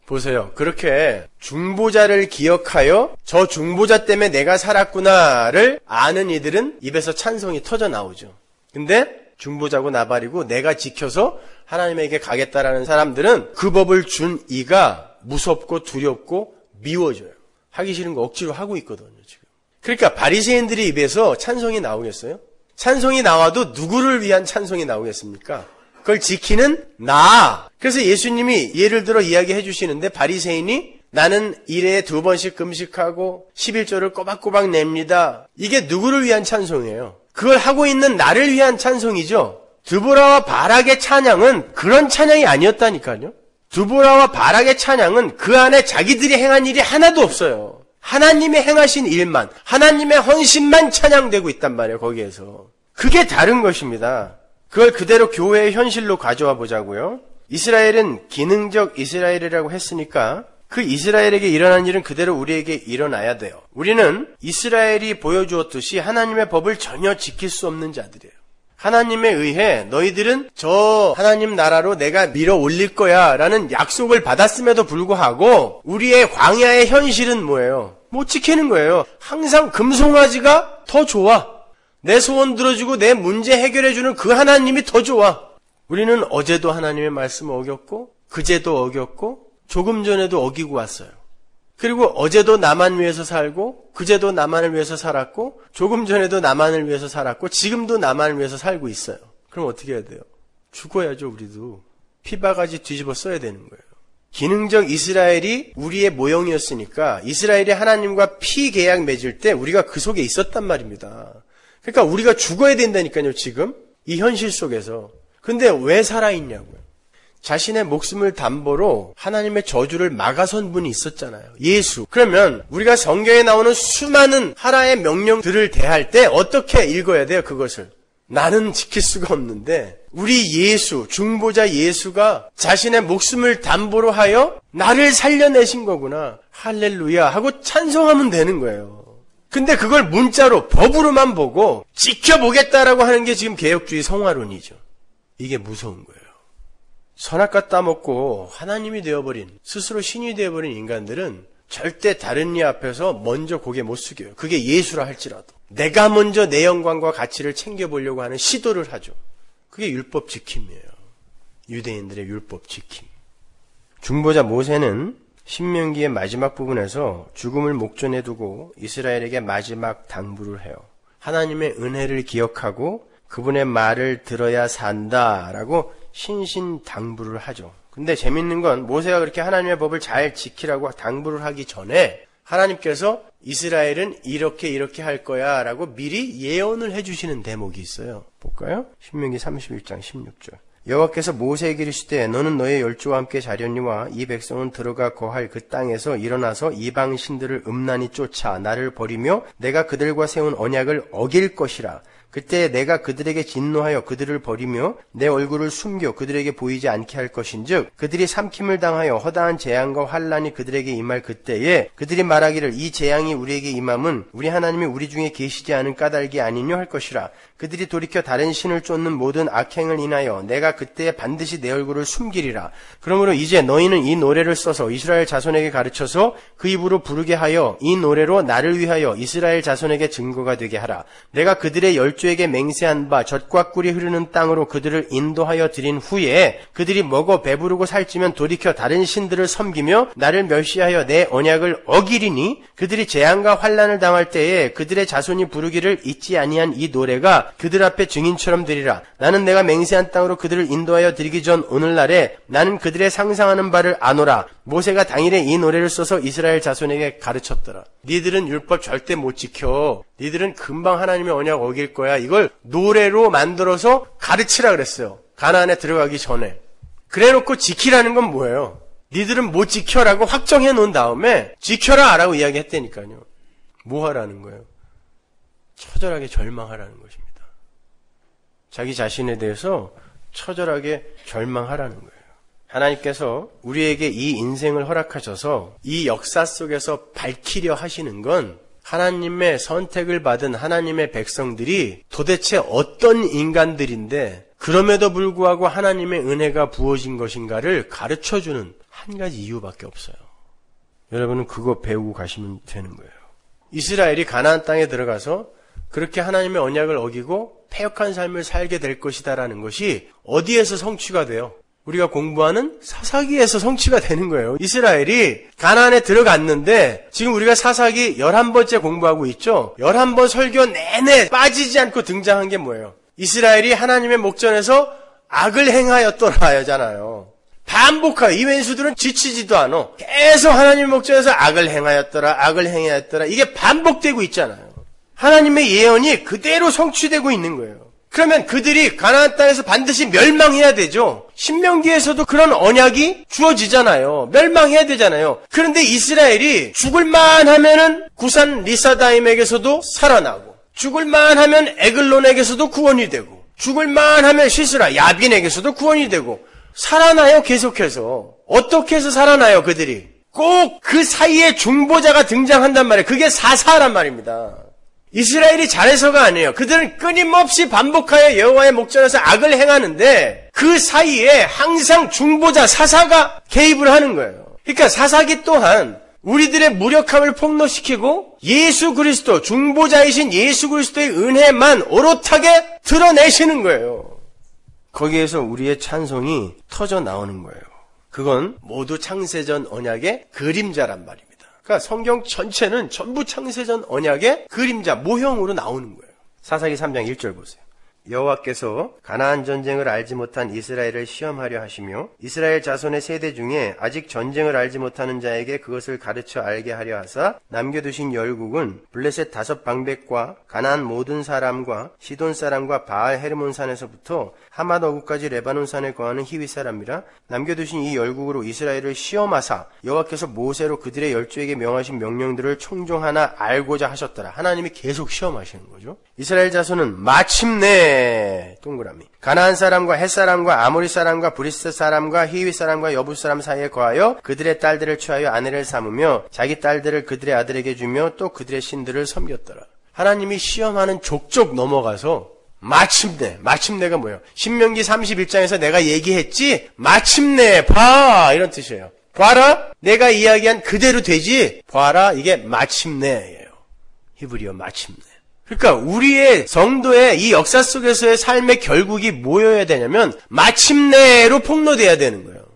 보세요. 그렇게 중보자를 기억하여 저 중보자 때문에 내가 살았구나를 아는 이들은 입에서 찬송이 터져 나오죠. 근데 중보자고 나발이고 내가 지켜서 하나님에게 가겠다라는 사람들은 그 법을 준 이가 무섭고 두렵고 미워져요. 하기 싫은 거 억지로 하고 있거든요, 지금. 그러니까 바리새인들의 입에서 찬송이 나오겠어요? 찬송이 나와도 누구를 위한 찬송이 나오겠습니까? 그걸 지키는 나. 그래서 예수님이 예를 들어 이야기해 주시는데 바리새인이 나는 일에 2번씩 금식하고 11조를 꼬박꼬박 냅니다. 이게 누구를 위한 찬송이에요? 그걸 하고 있는 나를 위한 찬송이죠. 드보라와 바락의 찬양은 그런 찬양이 아니었다니까요. 드보라와 바락의 찬양은 그 안에 자기들이 행한 일이 하나도 없어요. 하나님의 행하신 일만, 하나님의 헌신만 찬양되고 있단 말이에요, 거기에서. 그게 다른 것입니다. 그걸 그대로 교회의 현실로 가져와 보자고요. 이스라엘은 기능적 이스라엘이라고 했으니까 그 이스라엘에게 일어난 일은 그대로 우리에게 일어나야 돼요. 우리는 이스라엘이 보여주었듯이 하나님의 법을 전혀 지킬 수 없는 자들이에요. 하나님에 의해 너희들은 저 하나님 나라로 내가 밀어 올릴 거야 라는 약속을 받았음에도 불구하고 우리의 광야의 현실은 뭐예요? 못 지키는 거예요. 항상 금송아지가 더 좋아. 내 소원 들어주고 내 문제 해결해주는 그 하나님이 더 좋아. 우리는 어제도 하나님의 말씀을 어겼고 그제도 어겼고 조금 전에도 어기고 왔어요. 그리고 어제도 나만 위해서 살고 그제도 나만을 위해서 살았고 조금 전에도 나만을 위해서 살았고 지금도 나만을 위해서 살고 있어요. 그럼 어떻게 해야 돼요? 죽어야죠. 우리도 피바가지 뒤집어 써야 되는 거예요. 기능적 이스라엘이 우리의 모형이었으니까 이스라엘이 하나님과 피계약 맺을 때 우리가 그 속에 있었단 말입니다. 그러니까 우리가 죽어야 된다니까요. 지금 이 현실 속에서. 근데 왜 살아있냐고요. 자신의 목숨을 담보로 하나님의 저주를 막아선 분이 있었잖아요. 예수. 그러면 우리가 성경에 나오는 수많은 하나의 명령들을 대할 때 어떻게 읽어야 돼요? 그것을. 나는 지킬 수가 없는데 우리 예수, 중보자 예수가 자신의 목숨을 담보로 하여 나를 살려내신 거구나. 할렐루야 하고 찬송하면 되는 거예요. 근데 그걸 문자로 법으로만 보고 지켜보겠다라고 하는 게 지금 개혁주의 성화론이죠. 이게 무서운 거예요. 선악과 따먹고 하나님이 되어버린, 스스로 신이 되어버린 인간들은 절대 다른 이 앞에서 먼저 고개 못 숙여요. 그게 예수라 할지라도. 내가 먼저 내 영광과 가치를 챙겨보려고 하는 시도를 하죠. 그게 율법 지킴이에요. 유대인들의 율법 지킴. 중보자 모세는 신명기의 마지막 부분에서 죽음을 목전에 두고 이스라엘에게 마지막 당부를 해요. 하나님의 은혜를 기억하고 그분의 말을 들어야 산다라고 신신당부를 하죠. 근데 재밌는 건 모세가 그렇게 하나님의 법을 잘 지키라고 당부를 하기 전에 하나님께서 이스라엘은 이렇게 할 거야 라고 미리 예언을 해주시는 대목이 있어요. 볼까요? 신명기 31장 16절. 여호와께서 모세에게 이르시되 너는 너의 열조와 함께 자려니와 이 백성은 들어가 거할 그 땅에서 일어나서 이방 신들을 음란히 쫓아 나를 버리며 내가 그들과 세운 언약을 어길 것이라. 그때 내가 그들에게 진노하여 그들을 버리며 내 얼굴을 숨겨 그들에게 보이지 않게 할 것인즉 그들이 삼킴을 당하여 허다한 재앙과 환란이 그들에게 임할 그때에 그들이 말하기를 이 재앙이 우리에게 임함은 우리 하나님이 우리 중에 계시지 않은 까닭이 아니뇨 할 것이라. 그들이 돌이켜 다른 신을 쫓는 모든 악행을 인하여 내가 그때에 반드시 내 얼굴을 숨기리라. 그러므로 이제 너희는 이 노래를 써서 이스라엘 자손에게 가르쳐서 그 입으로 부르게 하여 이 노래로 나를 위하여 이스라엘 자손에게 증거가 되게 하라. 내가 그들의 열조에게 맹세한 바 젖과 꿀이 흐르는 땅으로 그들을 인도하여 드린 후에 그들이 먹어 배부르고 살찌면 돌이켜 다른 신들을 섬기며 나를 멸시하여 내 언약을 어기리니 그들이 재앙과 환난을 당할 때에 그들의 자손이 부르기를 잊지 아니한 이 노래가 그들 앞에 증인처럼 되리라. 나는 내가 맹세한 땅으로 그들을 인도하여 드리기 전 오늘날에 나는 그들의 상상하는 바를 아노라. 모세가 당일에 이 노래를 써서 이스라엘 자손에게 가르쳤더라. 니들은 율법 절대 못 지켜. 니들은 금방 하나님의 언약 어길 거야. 이걸 노래로 만들어서 가르치라 그랬어요. 가나안에 들어가기 전에. 그래놓고 지키라는 건 뭐예요? 니들은 못 지켜라고 확정해 놓은 다음에 지켜라 라고 이야기했다니까요. 뭐 하라는 거예요? 처절하게 절망하라는 것입니다. 자기 자신에 대해서 처절하게 절망하라는 거예요. 하나님께서 우리에게 이 인생을 허락하셔서 이 역사 속에서 밝히려 하시는 건 하나님의 선택을 받은 하나님의 백성들이 도대체 어떤 인간들인데 그럼에도 불구하고 하나님의 은혜가 부어진 것인가를 가르쳐주는 한 가지 이유밖에 없어요. 여러분은 그거 배우고 가시면 되는 거예요. 이스라엘이 가나안 땅에 들어가서 그렇게 하나님의 언약을 어기고 패역한 삶을 살게 될 것이다라는 것이 어디에서 성취가 돼요? 우리가 공부하는 사사기에서 성취가 되는 거예요. 이스라엘이 가나안에 들어갔는데 지금 우리가 사사기 11번째 공부하고 있죠. 11번 설교 내내 빠지지 않고 등장한 게 뭐예요? 이스라엘이 하나님의 목전에서 악을 행하였더라 하잖아요. 반복하여 이 왼수들은 지치지도 않아. 계속 하나님의 목전에서 악을 행하였더라, 악을 행하였더라. 이게 반복되고 있잖아요. 하나님의 예언이 그대로 성취되고 있는 거예요. 그러면 그들이 가나안 땅에서 반드시 멸망해야 되죠. 신명기에서도 그런 언약이 주어지잖아요. 멸망해야 되잖아요. 그런데 이스라엘이 죽을만 하면은 구산 리사다임에게서도 살아나고, 죽을만 하면 에글론에게서도 구원이 되고, 죽을만 하면 시스라 야빈에게서도 구원이 되고, 살아나요. 계속해서. 어떻게 해서 살아나요? 그들이 꼭 그 사이에 중보자가 등장한단 말이에요. 그게 사사란 말입니다. 이스라엘이 잘해서가 아니에요. 그들은 끊임없이 반복하여 여호와의 목전에서 악을 행하는데 그 사이에 항상 중보자 사사가 개입을 하는 거예요. 그러니까 사사기 또한 우리들의 무력함을 폭로시키고 예수 그리스도, 중보자이신 예수 그리스도의 은혜만 오롯하게 드러내시는 거예요. 거기에서 우리의 찬송이 터져 나오는 거예요. 그건 모두 창세전 언약의 그림자란 말입니다. 그러니까 성경 전체는 전부 창세전 언약의 그림자, 모형으로 나오는 거예요. 사사기 3장 1절 보세요. 여호와께서 가나안 전쟁을 알지 못한 이스라엘을 시험하려 하시며 이스라엘 자손의 세대 중에 아직 전쟁을 알지 못하는 자에게 그것을 가르쳐 알게 하려 하사 남겨두신 열국은 블레셋 5 방백과 가나안 모든 사람과 시돈 사람과 바알 헤르몬 산에서부터 하맛 어구까지 레바논 산에 거하는 히윗 사람이라. 남겨두신 이 열국으로 이스라엘을 시험하사 여호와께서 모세로 그들의 열조에게 명하신 명령들을 총종하나 알고자 하셨더라. 하나님이 계속 시험하시는 거죠. 이스라엘 자손은 마침내 동그라미 가나안 사람과 헷 사람과 아모리 사람과 브리스 사람과 히윗 사람과 여부 사람 사이에 거하여 그들의 딸들을 취하여 아내를 삼으며 자기 딸들을 그들의 아들에게 주며 또 그들의 신들을 섬겼더라. 하나님이 시험하는 족족 넘어가서 마침내가 뭐예요? 신명기 31장에서 내가 얘기했지? 마침내 봐! 이런 뜻이에요. 봐라! 내가 이야기한 그대로 되지? 봐라! 이게 마침내예요. 히브리어 마침내. 그러니까 우리의 성도의 이 역사 속에서의 삶의 결국이 뭐여야 되냐면 마침내로 폭로돼야 되는 거예요.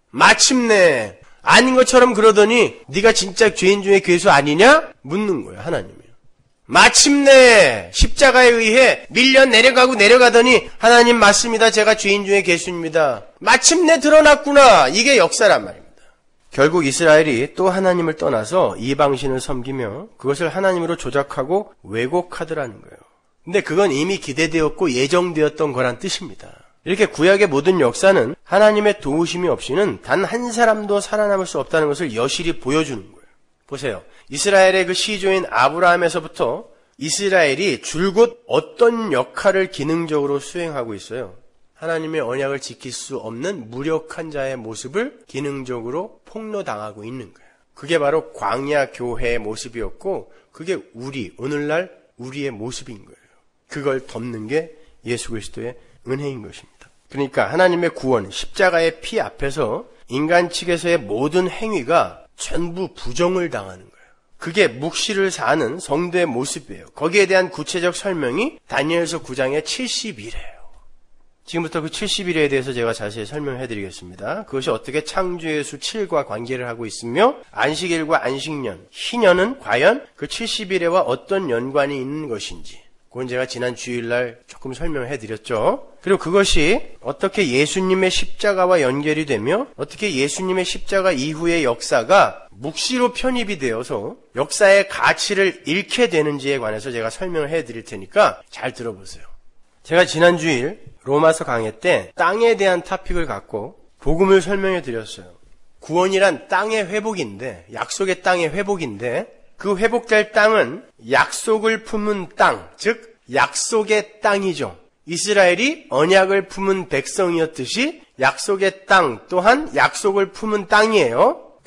마침내. 아닌 것처럼 그러더니 네가 진짜 죄인 중에 괴수 아니냐? 묻는 거예요. 하나님이. 마침내 십자가에 의해 밀려 내려가더니 하나님 맞습니다. 제가 죄인 중에 괴수입니다. 마침내 드러났구나. 이게 역사란 말입니다. 결국 이스라엘이 또 하나님을 떠나서 이방신을 섬기며 그것을 하나님으로 조작하고 왜곡하더라는 거예요. 근데 그건 이미 기대되었고 예정되었던 거란 뜻입니다. 이렇게 구약의 모든 역사는 하나님의 도우심이 없이는 단 한 사람도 살아남을 수 없다는 것을 여실히 보여주는 거예요. 보세요. 이스라엘의 그 시조인 아브라함에서부터 이스라엘이 줄곧 어떤 역할을 기능적으로 수행하고 있어요. 하나님의 언약을 지킬 수 없는 무력한 자의 모습을 기능적으로 폭로당하고 있는 거예요. 그게 바로 광야 교회의 모습이었고 그게 오늘날 우리의 모습인 거예요. 그걸 덮는 게 예수 그리스도의 은혜인 것입니다. 그러니까 하나님의 구원, 십자가의 피 앞에서 인간 측에서의 모든 행위가 전부 부정을 당하는 거예요. 그게 묵시를 사는 성도의 모습이에요. 거기에 대한 구체적 설명이 다니엘서 9장의 70일이에요. 지금부터 그 70일에 대해서 제가 자세히 설명해 드리겠습니다. 그것이 어떻게 창조의 수 7과 관계를 하고 있으며 안식일과 안식년, 희년은 과연 그 70일에와 어떤 연관이 있는 것인지 그건 제가 지난 주일날 조금 설명해 드렸죠. 그리고 그것이 어떻게 예수님의 십자가와 연결이 되며 어떻게 예수님의 십자가 이후의 역사가 묵시로 편입이 되어서 역사의 가치를 잃게 되는지에 관해서 제가 설명을 해 드릴 테니까 잘 들어보세요. 제가 지난 주일 로마서 강해 때 땅에 대한 토픽을 갖고 복음을 설명해 드렸어요. 구원이란 땅의 회복인데, 약속의 땅의 회복인데 그 회복될 땅은 약속을 품은 땅, 즉 약속의 땅이죠. 이스라엘이 언약을 품은 백성이었듯이 약속의 땅 또한 약속을 품은 땅이에요.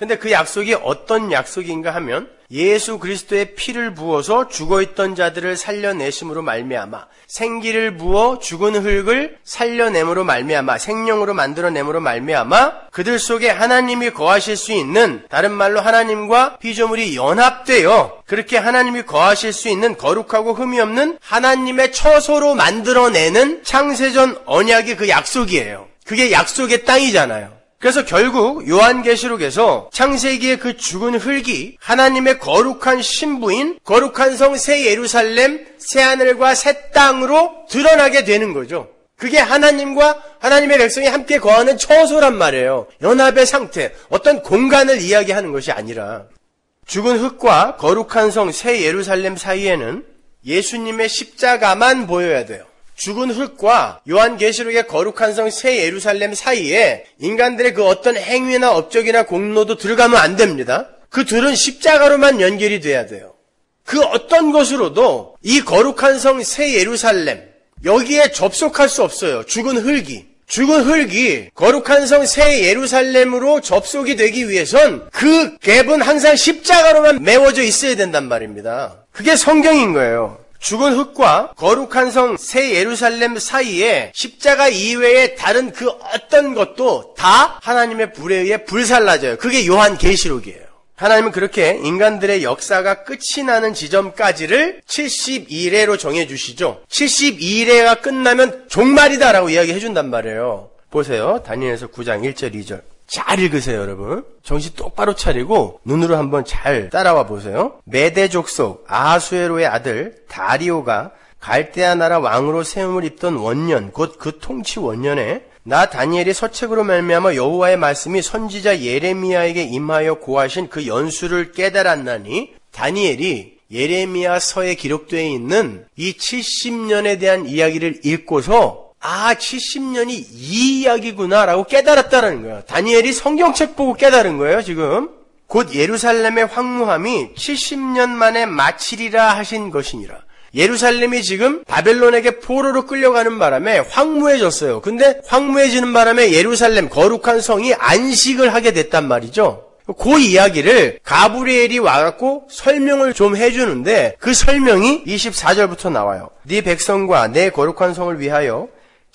근데 그 약속이 어떤 약속인가 하면 예수 그리스도의 피를 부어서 죽어있던 자들을 살려내심으로 말미암아, 생기를 부어 죽은 흙을 살려냄으로 말미암아, 생명으로 만들어냄으로 말미암아 그들 속에 하나님이 거하실 수 있는, 다른 말로 하나님과 피조물이 연합되어 그렇게 하나님이 거하실 수 있는 거룩하고 흠이 없는 하나님의 처소로 만들어내는 창세전 언약이 그 약속이에요. 그게 약속의 땅이잖아요. 그래서 결국 요한계시록에서 창세기의 그 죽은 흙이 하나님의 거룩한 신부인 거룩한 성 새 예루살렘, 새 하늘과 새 땅으로 드러나게 되는 거죠. 그게 하나님과 하나님의 백성이 함께 거하는 처소란 말이에요. 연합의 상태, 어떤 공간을 이야기하는 것이 아니라. 죽은 흙과 거룩한 성 새 예루살렘 사이에는 예수님의 십자가만 보여야 돼요. 죽은 흙과 요한계시록의 거룩한 성 새 예루살렘 사이에 인간들의 그 어떤 행위나 업적이나 공로도 들어가면 안 됩니다. 그 둘은 십자가로만 연결이 돼야 돼요. 그 어떤 것으로도 이 거룩한 성 새 예루살렘, 여기에 접속할 수 없어요. 죽은 흙이 거룩한 성 새 예루살렘으로 접속이 되기 위해선 그 갭은 항상 십자가로만 메워져 있어야 된단 말입니다. 그게 성경인 거예요. 죽은 흙과 거룩한 성 새 예루살렘 사이에 십자가 이외에 다른 그 어떤 것도 다 하나님의 불에 의해 불살라져요. 그게 요한계시록이에요. 하나님은 그렇게 인간들의 역사가 끝이 나는 지점까지를 72일에로 정해주시죠. 72일에가 끝나면 종말이다라고 이야기해 준단 말이에요. 보세요. 다니엘서 9장 1절 2절. 잘 읽으세요, 여러분. 정신 똑바로 차리고 눈으로 한번 잘 따라와 보세요. 메대 족속 아하수에로의 아들 다리오가 갈대아 나라 왕으로 세움을 입던 원년, 곧 그 통치 원년에 나 다니엘이 서책으로 말미암아 여호와의 말씀이 선지자 예레미야에게 임하여 고하신 그 연수를 깨달았나니, 다니엘이 예레미야서에 기록되어 있는 이 70년에 대한 이야기를 읽고서 70년이 이 이야기구나라고 깨달았다는 거예요. 다니엘이 성경책 보고 깨달은 거예요, 지금. 곧 예루살렘의 황무함이 70년 만에 마치리라 하신 것이니라. 예루살렘이 지금 바벨론에게 포로로 끌려가는 바람에 황무해졌어요. 근데 황무해지는 바람에 예루살렘 거룩한 성이 안식을 하게 됐단 말이죠. 그 이야기를 가브리엘이 와갖고 설명을 좀 해주는데 그 설명이 24절부터 나와요. 네 백성과 내 거룩한 성을 위하여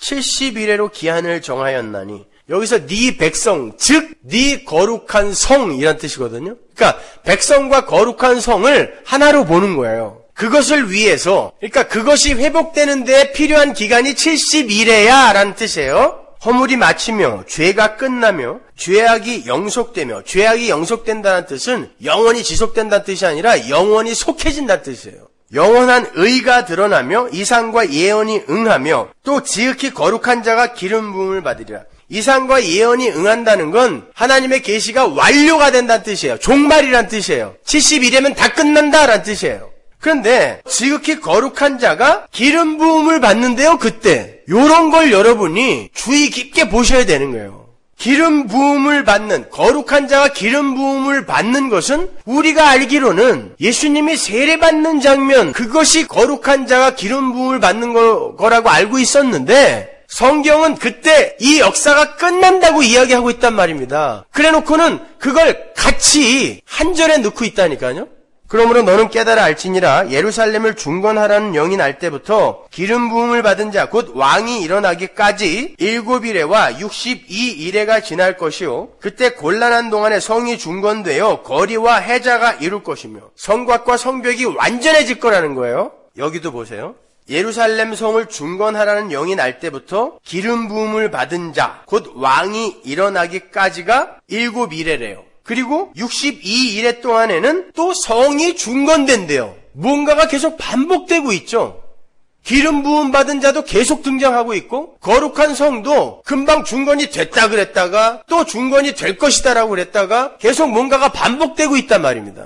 70일에로 기한을 정하였나니, 여기서 네 백성, 즉 네 거룩한 성이란 뜻이거든요. 그러니까 백성과 거룩한 성을 하나로 보는 거예요. 그것을 위해서, 그러니까 그것이 회복되는 데 필요한 기간이 70일에야 라는 뜻이에요. 허물이 마치며 죄가 끝나며 죄악이 영속되며, 죄악이 영속된다는 뜻은 영원히 지속된다는 뜻이 아니라 영원히 속해진다는 뜻이에요. 영원한 의가 드러나며 이상과 예언이 응하며 또 지극히 거룩한 자가 기름 부음을 받으리라. 이상과 예언이 응한다는 건 하나님의 계시가 완료가 된다는 뜻이에요. 종말이란 뜻이에요. 70일이면 다 끝난다라는 뜻이에요. 그런데 지극히 거룩한 자가 기름 부음을 받는데요, 그때. 요런 걸 여러분이 주의 깊게 보셔야 되는 거예요. 기름 부음을 받는, 거룩한 자가 기름 부음을 받는 것은 우리가 알기로는 예수님이 세례받는 장면, 그것이 거룩한 자가 기름 부음을 받는 거라고 알고 있었는데, 성경은 그때 이 역사가 끝난다고 이야기하고 있단 말입니다. 그래 놓고는 그걸 같이 한 절에 넣고 있다니까요. 그러므로 너는 깨달아 알지니라. 예루살렘을 중건하라는 영이 날 때부터 기름 부음을 받은 자 곧 왕이 일어나기까지 7일에와 62일에가 지날 것이요, 그때 곤란한 동안에 성이 중건되어 거리와 해자가 이룰 것이며 성곽과 성벽이 완전해질 거라는 거예요. 여기도 보세요. 예루살렘 성을 중건하라는 영이 날 때부터 기름 부음을 받은 자 곧 왕이 일어나기까지가 7일에래요. 그리고 62일에 동안에는 또 성이 중건된대요. 뭔가가 계속 반복되고 있죠. 기름 부음 받은 자도 계속 등장하고 있고, 거룩한 성도 금방 중건이 됐다 그랬다가 또 중건이 될 것이다라고 그랬다가 계속 뭔가가 반복되고 있단 말입니다.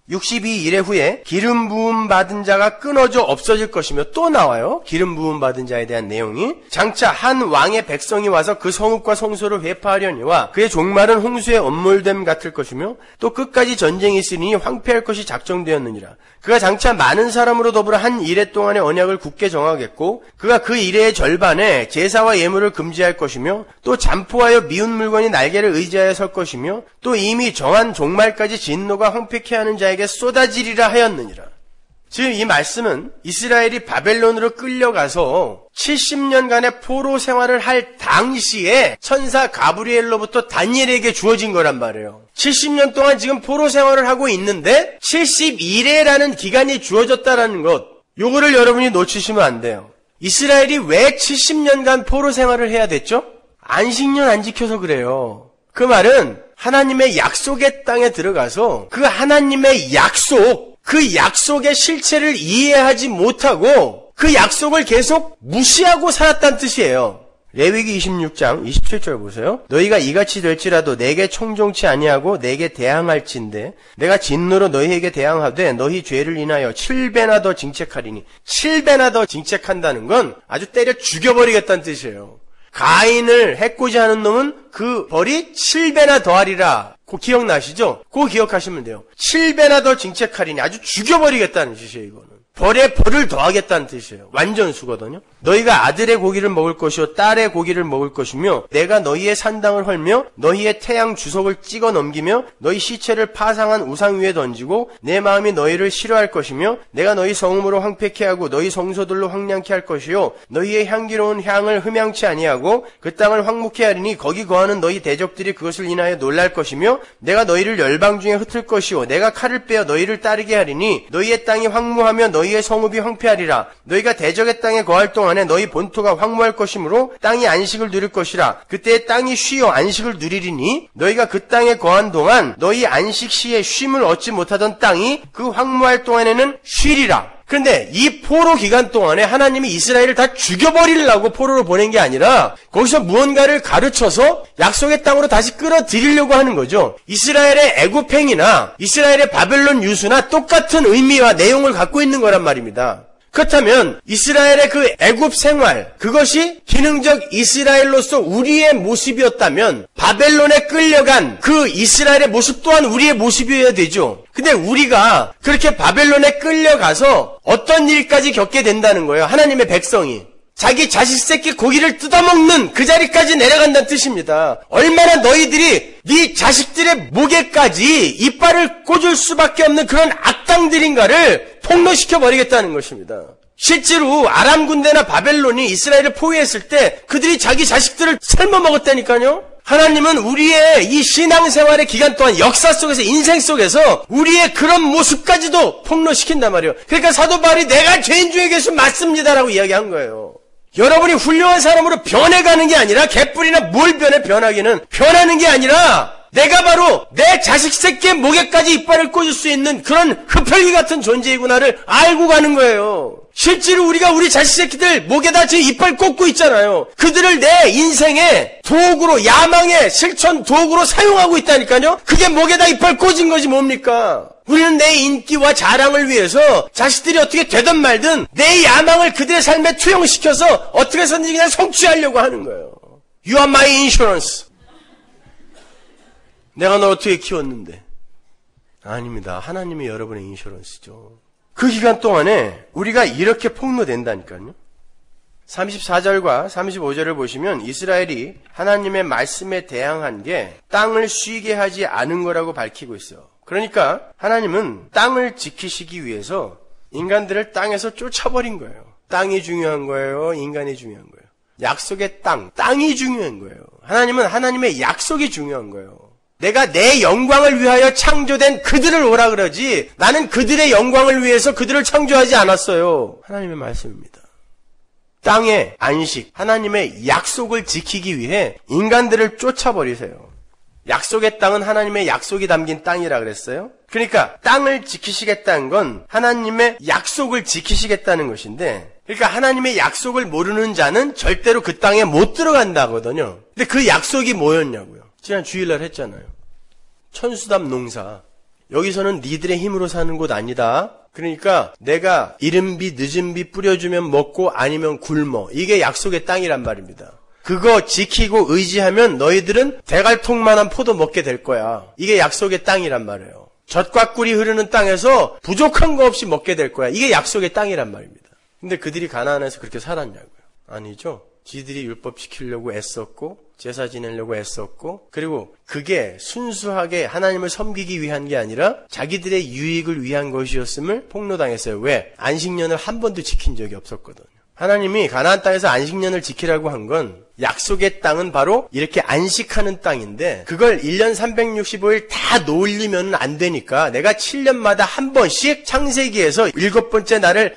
62일의 후에 기름 부음 받은 자가 끊어져 없어질 것이며, 또 나와요. 기름 부음 받은 자에 대한 내용이. 장차 한 왕의 백성이 와서 그 성읍과 성소를 회파하려니와 그의 종말은 홍수의 엄몰됨 같을 것이며, 또 끝까지 전쟁이 있으니 황폐할 것이 작정되었느니라. 그가 장차 많은 사람으로 더불어 한 일해 동안의 언약을 굳게 정하겠고, 그가 그 일해의 절반에 제사와 예물을 금지할 것이며, 또 잠포하여 미운 물건이 날개를 의지하여 설 것이며, 또 이미 정한 종말까지 진노가 황폐케 하는 자에게 쏟아지리라 하였느니라. 지금 이 말씀은 이스라엘이 바벨론으로 끌려가서 70년간의 포로 생활을 할 당시에 천사 가브리엘로부터 다니엘에게 주어진 거란 말이에요. 70년 동안 지금 포로 생활을 하고 있는데 71회라는 기간이 주어졌다라는 것, 요거를 여러분이 놓치시면 안 돼요. 이스라엘이 왜 70년간 포로 생활을 해야 됐죠? 안식년 안 지켜서 그래요. 그 말은 하나님의 약속의 땅에 들어가서 그 하나님의 약속, 그 약속의 실체를 이해하지 못하고 그 약속을 계속 무시하고 살았다는 뜻이에요. 레위기 26장 27절 보세요. 너희가 이같이 될지라도 내게 청종치 아니하고 내게 대항할진대 내가 진노로 너희에게 대항하되 너희 죄를 인하여 7배나 더 징책하리니. 7배나 더 징책한다는 건 아주 때려 죽여버리겠다는 뜻이에요. 가인을 해코지하는 놈은 그 벌이 7배나 더하리라. 그거 기억나시죠? 그거 기억하시면 돼요. 7배나 더 징책하리니. 아주 죽여버리겠다는 뜻이에요, 이거는. 벌에 벌을 더하겠다는 뜻이에요. 완전수거든요. 너희가 아들의 고기를 먹을 것이요 딸의 고기를 먹을 것이며 내가 너희의 산당을 헐며 너희의 태양 주석을 찍어 넘기며 너희 시체를 파상한 우상 위에 던지고 내 마음이 너희를 싫어할 것이며 내가 너희 성음으로 황폐케 하고 너희 성소들로 황량케 할 것이요 너희의 향기로운 향을 흠양치 아니하고 그 땅을 황무케 하리니 거기 거하는 너희 대적들이 그것을 인하여 놀랄 것이며 내가 너희를 열방 중에 흩을 것이요 내가 칼을 빼어 너희를 따르게 하리니 너희의 땅이 황무하며 너희의 성읍이 황폐하리라. 너희가 대적의 땅에 거할 동안에 너희 본토가 황무할 것이므로 땅이 안식을 누릴 것이라. 그때 땅이 쉬어 안식을 누리리니 너희가 그 땅에 거한 동안 너희 안식 시에 쉼을 얻지 못하던 땅이 그 황무할 동안에는 쉬리라. 그런데 이 포로 기간 동안에 하나님이 이스라엘을 다 죽여버리려고 포로로 보낸 게 아니라 거기서 무언가를 가르쳐서 약속의 땅으로 다시 끌어들이려고 하는 거죠. 이스라엘의 애굽행위나 이스라엘의 바벨론 유수나 똑같은 의미와 내용을 갖고 있는 거란 말입니다. 그렇다면 이스라엘의 그 애굽 생활, 그것이 기능적 이스라엘로서 우리의 모습이었다면 바벨론에 끌려간 그 이스라엘의 모습 또한 우리의 모습이어야 되죠. 근데 우리가 그렇게 바벨론에 끌려가서 어떤 일까지 겪게 된다는 거예요. 하나님의 백성이. 자기 자식 새끼 고기를 뜯어먹는 그 자리까지 내려간다는 뜻입니다. 얼마나 너희들이 네 자식들의 목에까지 이빨을 꽂을 수밖에 없는 그런 악당들인가를 폭로시켜버리겠다는 것입니다. 실제로 아람 군대나 바벨론이 이스라엘을 포위했을 때 그들이 자기 자식들을 삶아먹었다니까요. 하나님은 우리의 이 신앙생활의 기간 동안 역사 속에서 인생 속에서 우리의 그런 모습까지도 폭로시킨단 말이에요. 그러니까 사도 바울이 내가 죄인 중에 계시면 맞습니다라고 이야기한 거예요. 여러분이 훌륭한 사람으로 변해가는 게 아니라 개뿔이나 뭘 변하기는 변하는 게 아니라 내가 바로 내 자식 새끼의 목에까지 이빨을 꽂을 수 있는 그런 흡혈귀 같은 존재이구나를 알고 가는 거예요. 실제로 우리가 우리 자식 새끼들 목에다 지금 이빨 꽂고 있잖아요. 그들을 내 인생의 도구로, 야망의 실천 도구로 사용하고 있다니까요. 그게 목에다 이빨 꽂은 거지 뭡니까? 우리는 내 인기와 자랑을 위해서 자식들이 어떻게 되든 말든 내 야망을 그들의 삶에 투영시켜서 어떻게 해서든지 그냥 성취하려고 하는 거예요. You are my insurance. 내가 널 어떻게 키웠는데. 아닙니다. 하나님이 여러분의 인슈런스죠. 그 기간 동안에 우리가 이렇게 폭로된다니까요. 34절과 35절을 보시면 이스라엘이 하나님의 말씀에 대항한 게 땅을 쉬게 하지 않은 거라고 밝히고 있어요. 그러니까 하나님은 땅을 지키시기 위해서 인간들을 땅에서 쫓아버린 거예요. 땅이 중요한 거예요? 인간이 중요한 거예요? 약속의 땅이 중요한 거예요. 하나님은 하나님의 약속이 중요한 거예요. 내가 내 영광을 위하여 창조된 그들을 오라 그러지 나는 그들의 영광을 위해서 그들을 창조하지 않았어요. 하나님의 말씀입니다. 땅의 안식, 하나님의 약속을 지키기 위해 인간들을 쫓아버리세요. 약속의 땅은 하나님의 약속이 담긴 땅이라 그랬어요. 그러니까 땅을 지키시겠다는 건 하나님의 약속을 지키시겠다는 것인데, 그러니까 하나님의 약속을 모르는 자는 절대로 그 땅에 못 들어간다거든요. 근데 그 약속이 뭐였냐고요. 지난 주일날 했잖아요. 천수담 농사. 여기서는 니들의 힘으로 사는 곳 아니다. 그러니까 내가 이른비 늦은비 뿌려주면 먹고 아니면 굶어. 이게 약속의 땅이란 말입니다. 그거 지키고 의지하면 너희들은 대갈통만한 포도 먹게 될 거야. 이게 약속의 땅이란 말이에요. 젖과 꿀이 흐르는 땅에서 부족한 거 없이 먹게 될 거야. 이게 약속의 땅이란 말입니다. 근데 그들이 가나안에서 그렇게 살았냐고요? 아니죠. 지들이 율법 지키려고 애썼고 제사 지내려고 애썼고 그리고 그게 순수하게 하나님을 섬기기 위한 게 아니라 자기들의 유익을 위한 것이었음을 폭로당했어요. 왜? 안식년을 한 번도 지킨 적이 없었거든요. 하나님이 가나안 땅에서 안식년을 지키라고 한 건 약속의 땅은 바로 이렇게 안식하는 땅인데 그걸 1년 365일 다 놀리면 안 되니까 내가 7년마다 한 번씩 창세기에서 7번째 날을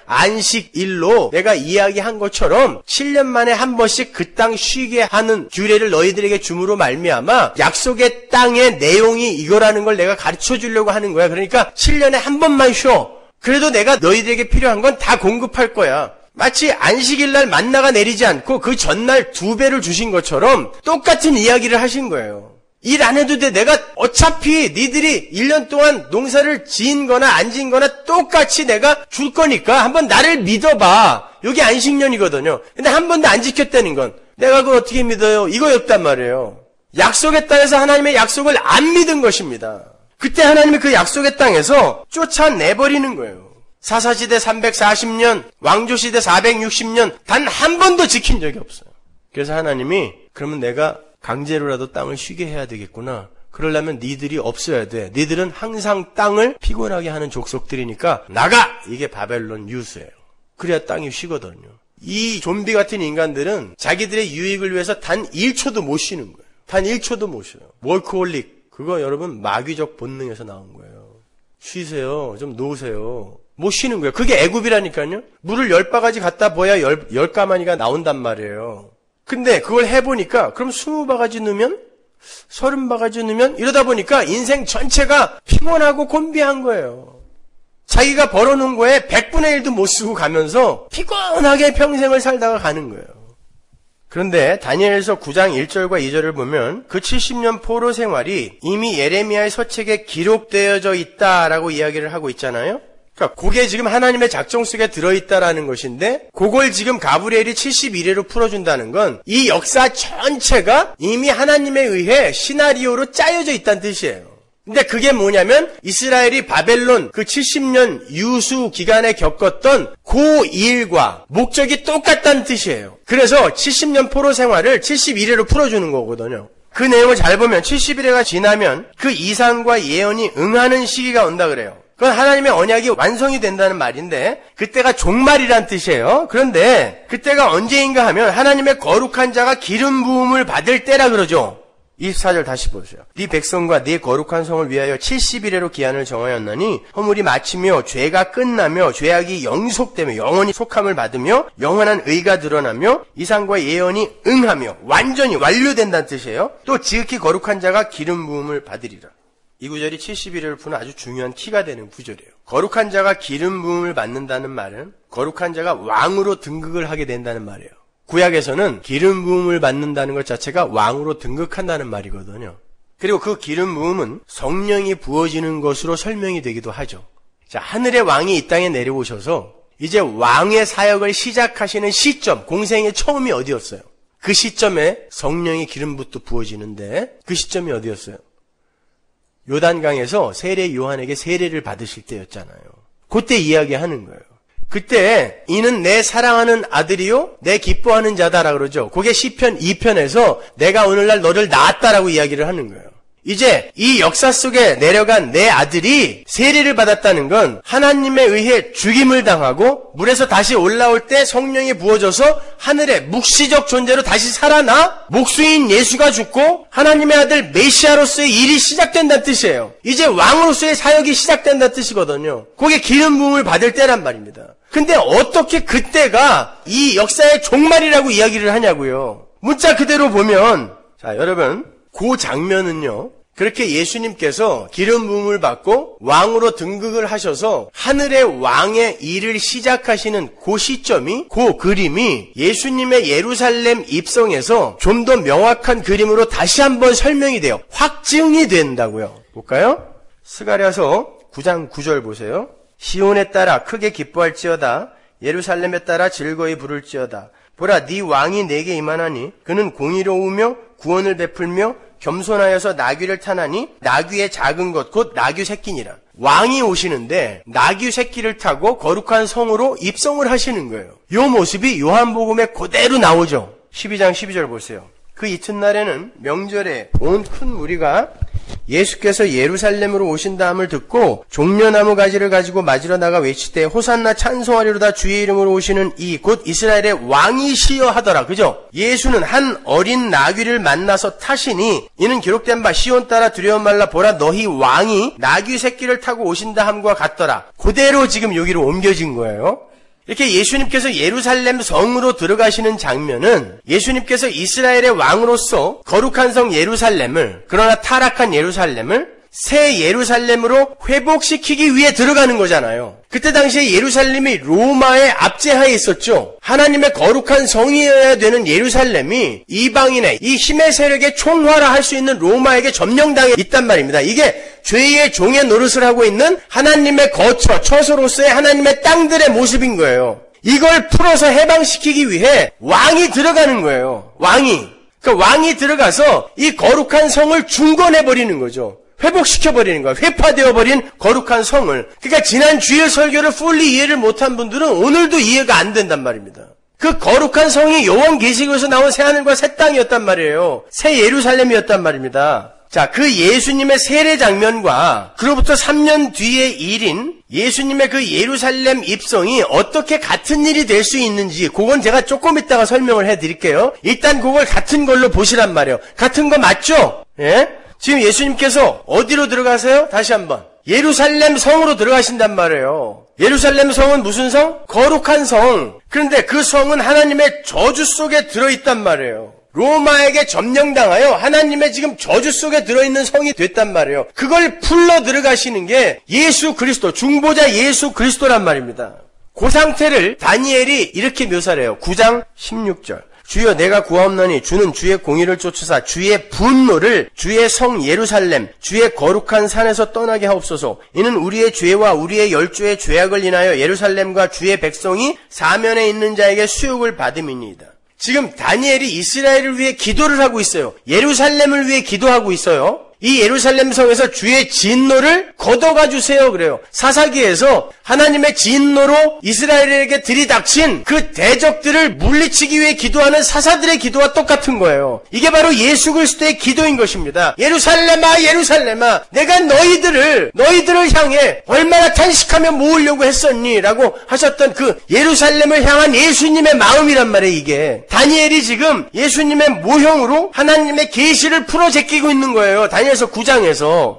안식일로 내가 이야기한 것처럼 7년 만에 한 번씩 그 땅 쉬게 하는 규례를 너희들에게 줌으로 말미암아 약속의 땅의 내용이 이거라는 걸 내가 가르쳐 주려고 하는 거야. 그러니까 7년에 한 번만 쉬어. 그래도 내가 너희들에게 필요한 건 다 공급할 거야. 마치 안식일날 만나가 내리지 않고 그 전날 2배를 주신 것처럼 똑같은 이야기를 하신 거예요. 일 안 해도 돼. 내가 어차피 니들이 1년 동안 농사를 지은 거나 안 지은 거나 똑같이 내가 줄 거니까 한번 나를 믿어봐. 여기 안식년이거든요. 근데 한 번도 안 지켰다는 건 내가 그걸 어떻게 믿어요? 이거였단 말이에요. 약속의 땅에서 하나님의 약속을 안 믿은 것입니다. 그때 하나님이 그 약속의 땅에서 쫓아내버리는 거예요. 사사시대 340년, 왕조시대 460년 단 한 번도 지킨 적이 없어요. 그래서 하나님이 그러면 내가 강제로라도 땅을 쉬게 해야 되겠구나. 그러려면 니들이 없어야 돼. 니들은 항상 땅을 피곤하게 하는 족속들이니까 나가! 이게 바벨론 유수예요. 그래야 땅이 쉬거든요. 이 좀비 같은 인간들은 자기들의 유익을 위해서 단 1초도 못 쉬는 거예요. 단 1초도 못 쉬어요. 월코홀릭. 그거 여러분 마귀적 본능에서 나온 거예요. 쉬세요. 좀 놓으세요. 못 쉬는 거예요. 그게 애굽이라니까요. 물을 10바가지 갖다 부어야 10가마니가 나온단 말이에요. 근데 그걸 해보니까 그럼 20바가지 넣으면 30바가지 넣으면 이러다 보니까 인생 전체가 피곤하고 곤비한 거예요. 자기가 벌어놓은 거에 100분의 1도 못 쓰고 가면서 피곤하게 평생을 살다가 가는 거예요. 그런데 다니엘서 9장 1절과 2절을 보면 그 70년 포로 생활이 이미 예레미야의 서책에 기록되어져 있다라고 이야기를 하고 있잖아요. 그러니까 그게 지금 하나님의 작정 속에 들어있다라는 것인데 그걸 지금 가브리엘이 71회로 풀어준다는 건 이 역사 전체가 이미 하나님에 의해 시나리오로 짜여져 있다는 뜻이에요. 근데 그게 뭐냐면 이스라엘이 바벨론 그 70년 유수 기간에 겪었던 그 일과 목적이 똑같다는 뜻이에요. 그래서 70년 포로 생활을 71회로 풀어주는 거거든요. 그 내용을 잘 보면 71회가 지나면 그 이상과 예언이 응하는 시기가 온다 그래요. 그건 하나님의 언약이 완성이 된다는 말인데 그때가 종말이란 뜻이에요. 그런데 그때가 언제인가 하면 하나님의 거룩한 자가 기름 부음을 받을 때라 그러죠. 24절 다시 보세요. 네 백성과 네 거룩한 성을 위하여 70일에로 기한을 정하였나니 허물이 마치며 죄가 끝나며 죄악이 영속되며 영원히 속함을 받으며 영원한 의가 드러나며 이상과 예언이 응하며 완전히 완료된다는 뜻이에요. 또 지극히 거룩한 자가 기름 부음을 받으리라. 이 구절이 71회를 푸는 아주 중요한 키가 되는 구절이에요. 거룩한 자가 기름 부음을 받는다는 말은 거룩한 자가 왕으로 등극을 하게 된다는 말이에요. 구약에서는 기름 부음을 받는다는 것 자체가 왕으로 등극한다는 말이거든요. 그리고 그 기름 부음은 성령이 부어지는 것으로 설명이 되기도 하죠. 자, 하늘의 왕이 이 땅에 내려오셔서 이제 왕의 사역을 시작하시는 시점, 공생의 처음이 어디였어요? 그 시점에 성령의 기름부터 부어지는데 그 시점이 어디였어요? 요단강에서 세례 요한에게 세례를 받으실 때였잖아요. 그때 이야기하는 거예요. 그때 이는 내 사랑하는 아들이요 내 기뻐하는 자다라 그러죠. 그게 시편 2편에서 내가 오늘날 너를 낳았다라고 이야기를 하는 거예요. 이제 이 역사 속에 내려간 내 아들이 세례를 받았다는 건 하나님에 의해 죽임을 당하고 물에서 다시 올라올 때 성령이 부어져서 하늘의 묵시적 존재로 다시 살아나 목수인 예수가 죽고 하나님의 아들 메시아로서의 일이 시작된다는 뜻이에요. 이제 왕으로서의 사역이 시작된다는 뜻이거든요. 그게 기름 부음을 받을 때란 말입니다. 근데 어떻게 그때가 이 역사의 종말이라고 이야기를 하냐고요. 문자 그대로 보면 자 여러분 그 장면은요. 그렇게 예수님께서 기름 부음을 받고 왕으로 등극을 하셔서 하늘의 왕의 일을 시작하시는 그 시점이 그 그림이 예수님의 예루살렘 입성에서 좀 더 명확한 그림으로 다시 한번 설명이 돼요. 확증이 된다고요. 볼까요? 스가랴서 9장 9절 보세요. 시온에 따라 크게 기뻐할지어다. 예루살렘에 따라 즐거이 부를지어다. 보라, 네 왕이 내게 임하나니 그는 공의로우며 구원을 베풀며 겸손하여서 나귀를 타나니 나귀의 작은 것 곧 나귀 새끼니라. 왕이 오시는데 나귀 새끼를 타고 거룩한 성으로 입성을 하시는 거예요. 이 모습이 요한복음에 그대로 나오죠. 12장 12절 보세요. 그 이튿날에는 명절에 온 큰 무리가 예수께서 예루살렘으로 오신다함을 듣고 종려나무 가지를 가지고 맞으러 나가 외치되 호산나 찬송하리로다 주의 이름으로 오시는 이 곧 이스라엘의 왕이시여 하더라. 그죠? 예수는 한 어린 나귀를 만나서 타시니 이는 기록된 바 시온 따라 두려움 말라 보라 너희 왕이 나귀 새끼를 타고 오신다 함과 같더라. 그대로 지금 여기로 옮겨진 거예요. 이렇게 예수님께서 예루살렘 성으로 들어가시는 장면은 예수님께서 이스라엘의 왕으로서 거룩한 성 예루살렘을, 그러나 타락한 예루살렘을 새 예루살렘으로 회복시키기 위해 들어가는 거잖아요. 그때 당시에 예루살렘이 로마의 압제하에 있었죠. 하나님의 거룩한 성이어야 되는 예루살렘이 이방인의 이 힘의 세력에 총괄할 수 있는 로마에게 점령당해 있단 말입니다. 이게 죄의 종의 노릇을 하고 있는 하나님의 거처, 처소로서의 하나님의 땅들의 모습인 거예요. 이걸 풀어서 해방시키기 위해 왕이 들어가는 거예요. 왕이 들어가서 이 거룩한 성을 중건해버리는 거죠. 회복시켜버리는 거야. 회파되어버린 거룩한 성을. 그러니까 지난 주일 설교를 풀리 이해를 못한 분들은 오늘도 이해가 안 된단 말입니다. 그 거룩한 성이 요한계시록에서 나온 새하늘과 새 땅이었단 말이에요. 새 예루살렘이었단 말입니다. 자, 그 예수님의 세례 장면과 그로부터 3년 뒤의 일인 예수님의 그 예루살렘 입성이 어떻게 같은 일이 될 수 있는지 그건 제가 조금 이따가 설명을 해드릴게요. 일단 그걸 같은 걸로 보시란 말이에요. 같은 거 맞죠? 예? 지금 예수님께서 어디로 들어가세요? 다시 한번. 예루살렘 성으로 들어가신단 말이에요. 예루살렘 성은 무슨 성? 거룩한 성. 그런데 그 성은 하나님의 저주 속에 들어있단 말이에요. 로마에게 점령당하여 하나님의 지금 저주 속에 들어있는 성이 됐단 말이에요. 그걸 풀러 들어가시는 게 예수 그리스도, 중보자 예수 그리스도란 말입니다. 그 상태를 다니엘이 이렇게 묘사를 해요. 9장 16절. 주여 내가 구하옵나니 주는 주의 공의를 쫓으사 주의 분노를 주의 성 예루살렘 주의 거룩한 산에서 떠나게 하옵소서. 이는 우리의 죄와 우리의 열조의 죄악을 인하여 예루살렘과 주의 백성이 사면에 있는 자에게 수욕을 받음이니이다. 지금 다니엘이 이스라엘을 위해 기도를 하고 있어요. 예루살렘을 위해 기도하고 있어요. 이 예루살렘 성에서 주의 진노를 걷어가 주세요 그래요. 사사기에서 하나님의 진노로 이스라엘에게 들이닥친 그 대적들을 물리치기 위해 기도하는 사사들의 기도와 똑같은 거예요. 이게 바로 예수 그리스도의 기도인 것입니다. 예루살렘아 예루살렘아 내가 너희들을 향해 얼마나 탄식하며 모으려고 했었니? 라고 하셨던 그 예루살렘을 향한 예수님의 마음이란 말이에요. 이게 다니엘이 지금 예수님의 모형으로 하나님의 계시를 풀어 제끼고 있는 거예요. 다니엘서 9장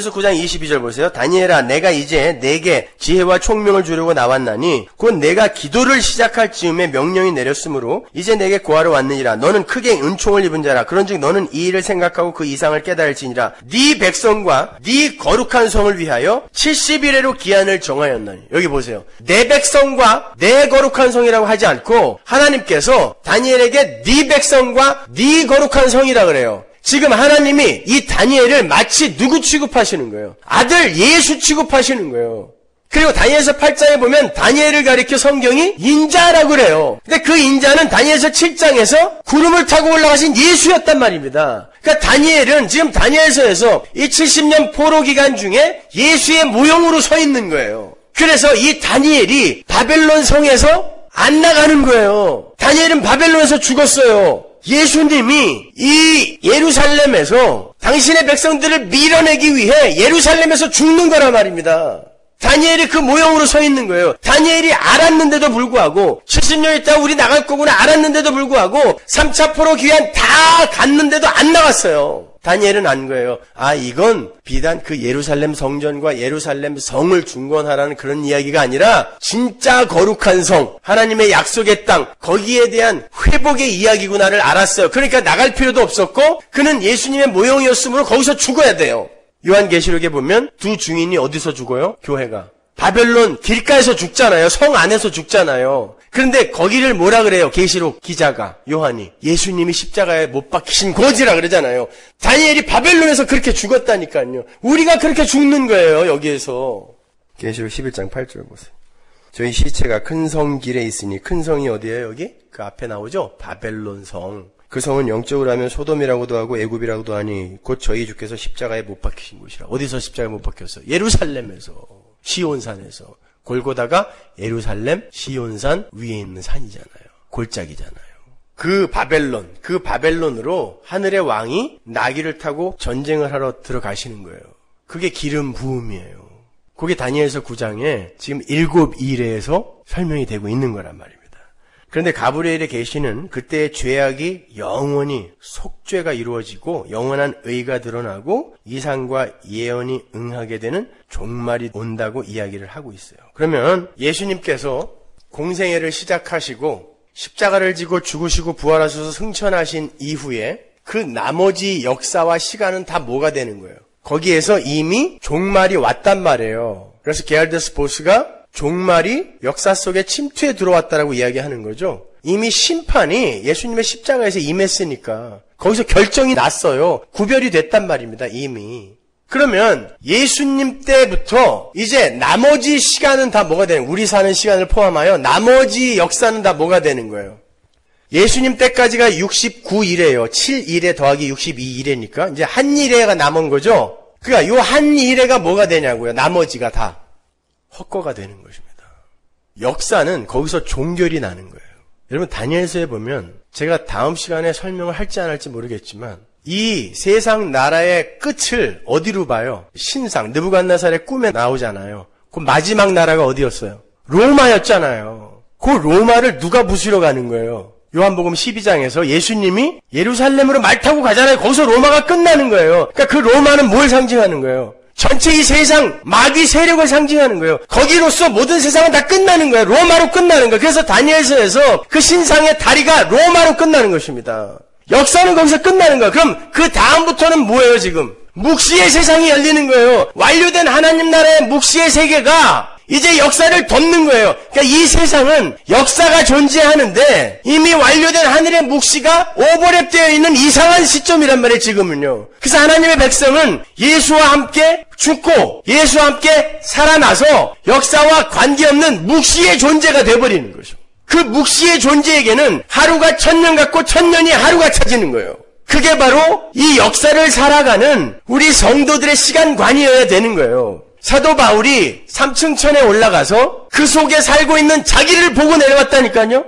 22절 보세요. 다니엘아 내가 이제 내게 지혜와 총명을 주려고 나왔나니 곧 내가 기도를 시작할 즈음에 명령이 내렸으므로 이제 내게 구하러 왔느니라. 너는 크게 은총을 입은 자라. 그런즉 너는 이 일을 생각하고 그 이상을 깨달을지니라. 네 백성과 네 거룩한 성을 위하여 70일에로 기한을 정하였나니. 여기 보세요. 내 백성과 내 거룩한 성이라고 하지 않고 하나님께서 다니엘에게 네 백성과 네 거룩한 성이라 그래요. 지금 하나님이 이 다니엘을 마치 누구 취급하시는 거예요? 아들 예수 취급하시는 거예요. 그리고 다니엘서 8장에 보면 다니엘을 가리켜 성경이 인자라고 그래요. 근데 그 인자는 다니엘서 7장에서 구름을 타고 올라가신 예수였단 말입니다. 그러니까 다니엘은 지금 다니엘서에서 이 70년 포로 기간 중에 예수의 모형으로 서 있는 거예요. 그래서 이 다니엘이 바벨론 성에서 안 나가는 거예요. 다니엘은 바벨론에서 죽었어요. 예수님이 이 예루살렘에서 당신의 백성들을 밀어내기 위해 예루살렘에서 죽는 거란 말입니다. 다니엘이 그 모형으로 서 있는 거예요. 다니엘이 알았는데도 불구하고 70년 있다 우리 나갈 거구나 알았는데도 불구하고 3차 포로 기한 다 갔는데도 안 나갔어요. 다니엘은 안 거예요. 아 이건 비단 그 예루살렘 성전과 예루살렘 성을 중건하라는 그런 이야기가 아니라 진짜 거룩한 성, 하나님의 약속의 땅, 거기에 대한 회복의 이야기구나를 알았어요. 그러니까 나갈 필요도 없었고 그는 예수님의 모형이었으므로 거기서 죽어야 돼요. 요한계시록에 보면 두 증인이 어디서 죽어요? 교회가. 바벨론 길가에서 죽잖아요. 성 안에서 죽잖아요. 그런데 거기를 뭐라 그래요? 계시록 기자가, 요한이. 예수님이 십자가에 못 박히신 곳이라 그러잖아요. 다니엘이 바벨론에서 그렇게 죽었다니까요. 우리가 그렇게 죽는 거예요, 여기에서. 계시록 11장 8절 보세요. 저희 시체가 큰 성 길에 있으니, 큰 성이 어디예요, 여기? 그 앞에 나오죠? 바벨론 성. 그 성은 영적으로 하면 소돔이라고도 하고 애굽이라고도 하니 곧 저희 주께서 십자가에 못 박히신 곳이라. 어디서 십자가에 못 박혔어요? 예루살렘에서, 시온산에서. 골고다가 예루살렘, 시온산 위에 있는 산이잖아요. 골짜기잖아요. 그 바벨론으로 하늘의 왕이 나귀를 타고 전쟁을 하러 들어가시는 거예요. 그게 기름 부음이에요. 그게 다니엘서 9장에 지금 7일에서 설명이 되고 있는 거란 말입니다. 그런데 가브리엘의 계시는 그때의 죄악이 영원히 속죄가 이루어지고 영원한 의가 드러나고 이상과 예언이 응하게 되는 종말이 온다고 이야기를 하고 있어요. 그러면 예수님께서 공생애를 시작하시고 십자가를 지고 죽으시고 부활하셔서 승천하신 이후에 그 나머지 역사와 시간은 다 뭐가 되는 거예요? 거기에서 이미 종말이 왔단 말이에요. 그래서 게알데스 보스가 종말이 역사 속에 침투해 들어왔다라고 이야기하는 거죠. 이미 심판이 예수님의 십자가에서 임했으니까 거기서 결정이 났어요. 구별이 됐단 말입니다. 이미. 그러면 예수님 때부터 이제 나머지 시간은 다 뭐가 되는 거예요? 우리 사는 시간을 포함하여 나머지 역사는 다 뭐가 되는 거예요? 예수님 때까지가 69일이에요. 7일에 더하기 62일이니까 이제 한 일회가 남은 거죠. 그러니까 요 한 일회가 뭐가 되냐고요. 나머지가 다 헛거가 되는 것입니다. 역사는 거기서 종결이 나는 거예요. 여러분 다니엘서에 보면 제가 다음 시간에 설명을 할지 안 할지 모르겠지만 이 세상 나라의 끝을 어디로 봐요? 신상, 느부갓네살의 꿈에 나오잖아요. 그 마지막 나라가 어디였어요? 로마였잖아요. 그 로마를 누가 부수러 가는 거예요? 요한복음 12장에서 예수님이 예루살렘으로 말 타고 가잖아요. 거기서 로마가 끝나는 거예요. 그러니까 그 로마는 뭘 상징하는 거예요? 전체 이 세상 마귀 세력을 상징하는 거예요. 거기로서 모든 세상은 다 끝나는 거예요. 로마로 끝나는 거예요. 그래서 다니엘서에서 그 신상의 다리가 로마로 끝나는 것입니다. 역사는 거기서 끝나는 거예요. 그럼 그 다음부터는 뭐예요 지금? 묵시의 세상이 열리는 거예요. 완료된 하나님 나라의 묵시의 세계가 이제 역사를 덮는 거예요. 그러니까 이 세상은 역사가 존재하는데 이미 완료된 하늘의 묵시가 오버랩되어 있는 이상한 시점이란 말이에요, 지금은요. 그래서 하나님의 백성은 예수와 함께 죽고 예수와 함께 살아나서 역사와 관계없는 묵시의 존재가 되어버리는 거죠. 그 묵시의 존재에게는 하루가 1000년 같고 1000년이 하루가 차지는 거예요. 그게 바로 이 역사를 살아가는 우리 성도들의 시간관이어야 되는 거예요. 사도 바울이 3층 천에 올라가서 그 속에 살고 있는 자기를 보고 내려왔다니까요.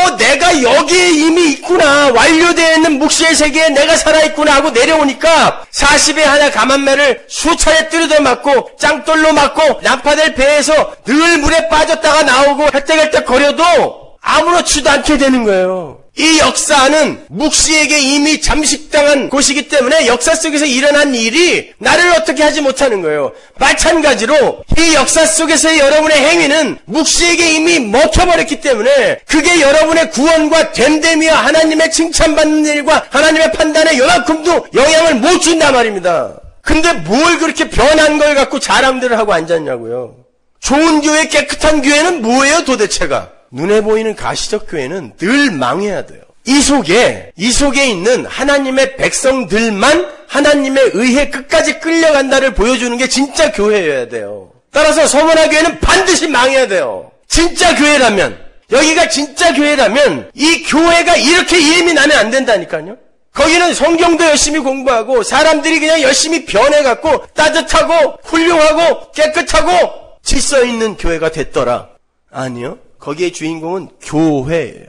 내가 여기에 이미 있구나. 완료되어 있는 묵시의 세계에 내가 살아있구나 하고 내려오니까 40에 하나 가만매를 수차례 뚜려져 맞고 짱돌로 맞고 난파될 배에서 늘 물에 빠졌다가 나오고 헷떡헷떡 거려도 아무렇지도 않게 되는 거예요. 이 역사는 묵시에게 이미 잠식당한 곳이기 때문에 역사 속에서 일어난 일이 나를 어떻게 하지 못하는 거예요. 마찬가지로 이 역사 속에서의 여러분의 행위는 묵시에게 이미 먹혀버렸기 때문에 그게 여러분의 구원과 됨됨이와 하나님의 칭찬받는 일과 하나님의 판단에 요만큼도 영향을 못 준단 말입니다. 근데 뭘 그렇게 변한 걸 갖고 자랑들을 하고 앉았냐고요. 좋은 교회, 깨끗한 교회는 뭐예요 도대체가? 눈에 보이는 가시적 교회는 늘 망해야 돼요. 이 속에 있는 하나님의 백성들만 하나님의 의에 끝까지 끌려간다를 보여주는 게 진짜 교회여야 돼요. 따라서 서문화 교회는 반드시 망해야 돼요. 진짜 교회라면, 여기가 진짜 교회라면 이 교회가 이렇게 이름이 나면 안 된다니까요. 거기는 성경도 열심히 공부하고 사람들이 그냥 열심히 변해갖고 따뜻하고 훌륭하고 깨끗하고 질서 있는 교회가 됐더라. 아니요. 거기에 주인공은 교회예요.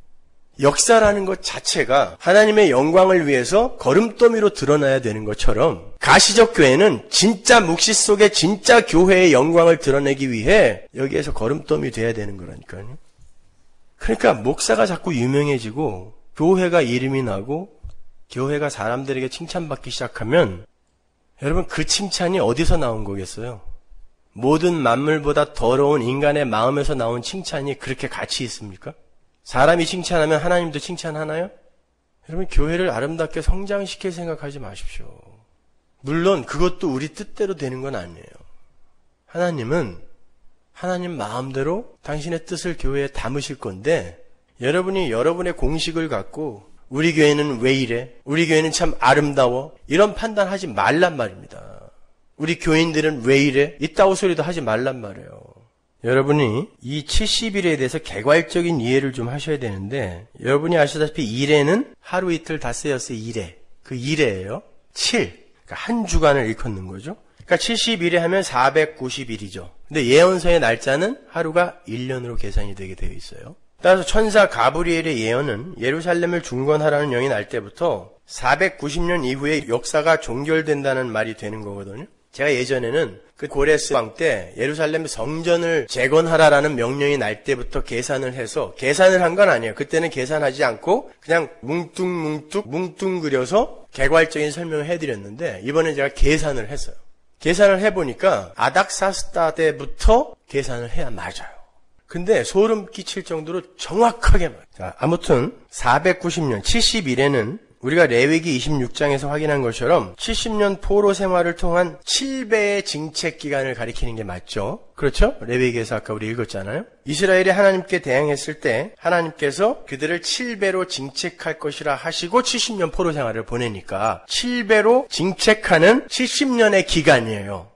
역사라는 것 자체가 하나님의 영광을 위해서 걸음더미로 드러나야 되는 것처럼 가시적 교회는 진짜 묵시 속에 진짜 교회의 영광을 드러내기 위해 여기에서 걸음더미 돼야 되는 거라니까요. 그러니까 목사가 자꾸 유명해지고 교회가 이름이 나고 교회가 사람들에게 칭찬받기 시작하면 여러분 그 칭찬이 어디서 나온 거겠어요? 모든 만물보다 더러운 인간의 마음에서 나온 칭찬이 그렇게 가치 있습니까? 사람이 칭찬하면 하나님도 칭찬하나요? 여러분 교회를 아름답게 성장시킬 생각하지 마십시오. 물론 그것도 우리 뜻대로 되는 건 아니에요. 하나님은 하나님 마음대로 당신의 뜻을 교회에 담으실 건데 여러분이 여러분의 공식을 갖고 우리 교회는 왜 이래? 우리 교회는 참 아름다워? 이런 판단하지 말란 말입니다. 우리 교인들은 왜 이래? 이따오 소리도 하지 말란 말이에요. 여러분이 이 70일에 대해서 개괄적인 이해를 좀 하셔야 되는데 여러분이 아시다시피 일에는 하루 이틀 다 쓰였어요. 일에. 그 일에예요. 7. 그러니까 한 주간을 일컫는 거죠. 그러니까 70일에 하면 490일이죠. 근데 예언서의 날짜는 하루가 1년으로 계산이 되게 되어 있어요. 따라서 천사 가브리엘의 예언은 예루살렘을 중건하라는 영이 날 때부터 490년 이후에 역사가 종결된다는 말이 되는 거거든요. 제가 예전에는 그 고레스 왕 때 예루살렘 성전을 재건하라라는 명령이 날 때부터 계산을 해서 계산을 한 건 아니에요. 그때는 계산하지 않고 그냥 뭉뚱그려서 개괄적인 설명을 해드렸는데 이번에 제가 계산을 했어요. 계산을 해보니까 아닥사스다 때부터 계산을 해야 맞아요. 근데 소름 끼칠 정도로 정확하게 맞아요. 자, 아무튼 490년 70일에는 우리가 레위기 26장에서 확인한 것처럼 70년 포로 생활을 통한 7배의 징책 기간을 가리키는 게 맞죠? 그렇죠? 레위기에서 아까 우리 읽었잖아요. 이스라엘이 하나님께 대항했을 때 하나님께서 그들을 7배로 징책할 것이라 하시고 70년 포로 생활을 보내니까 7배로 징책하는 70년의 기간이에요.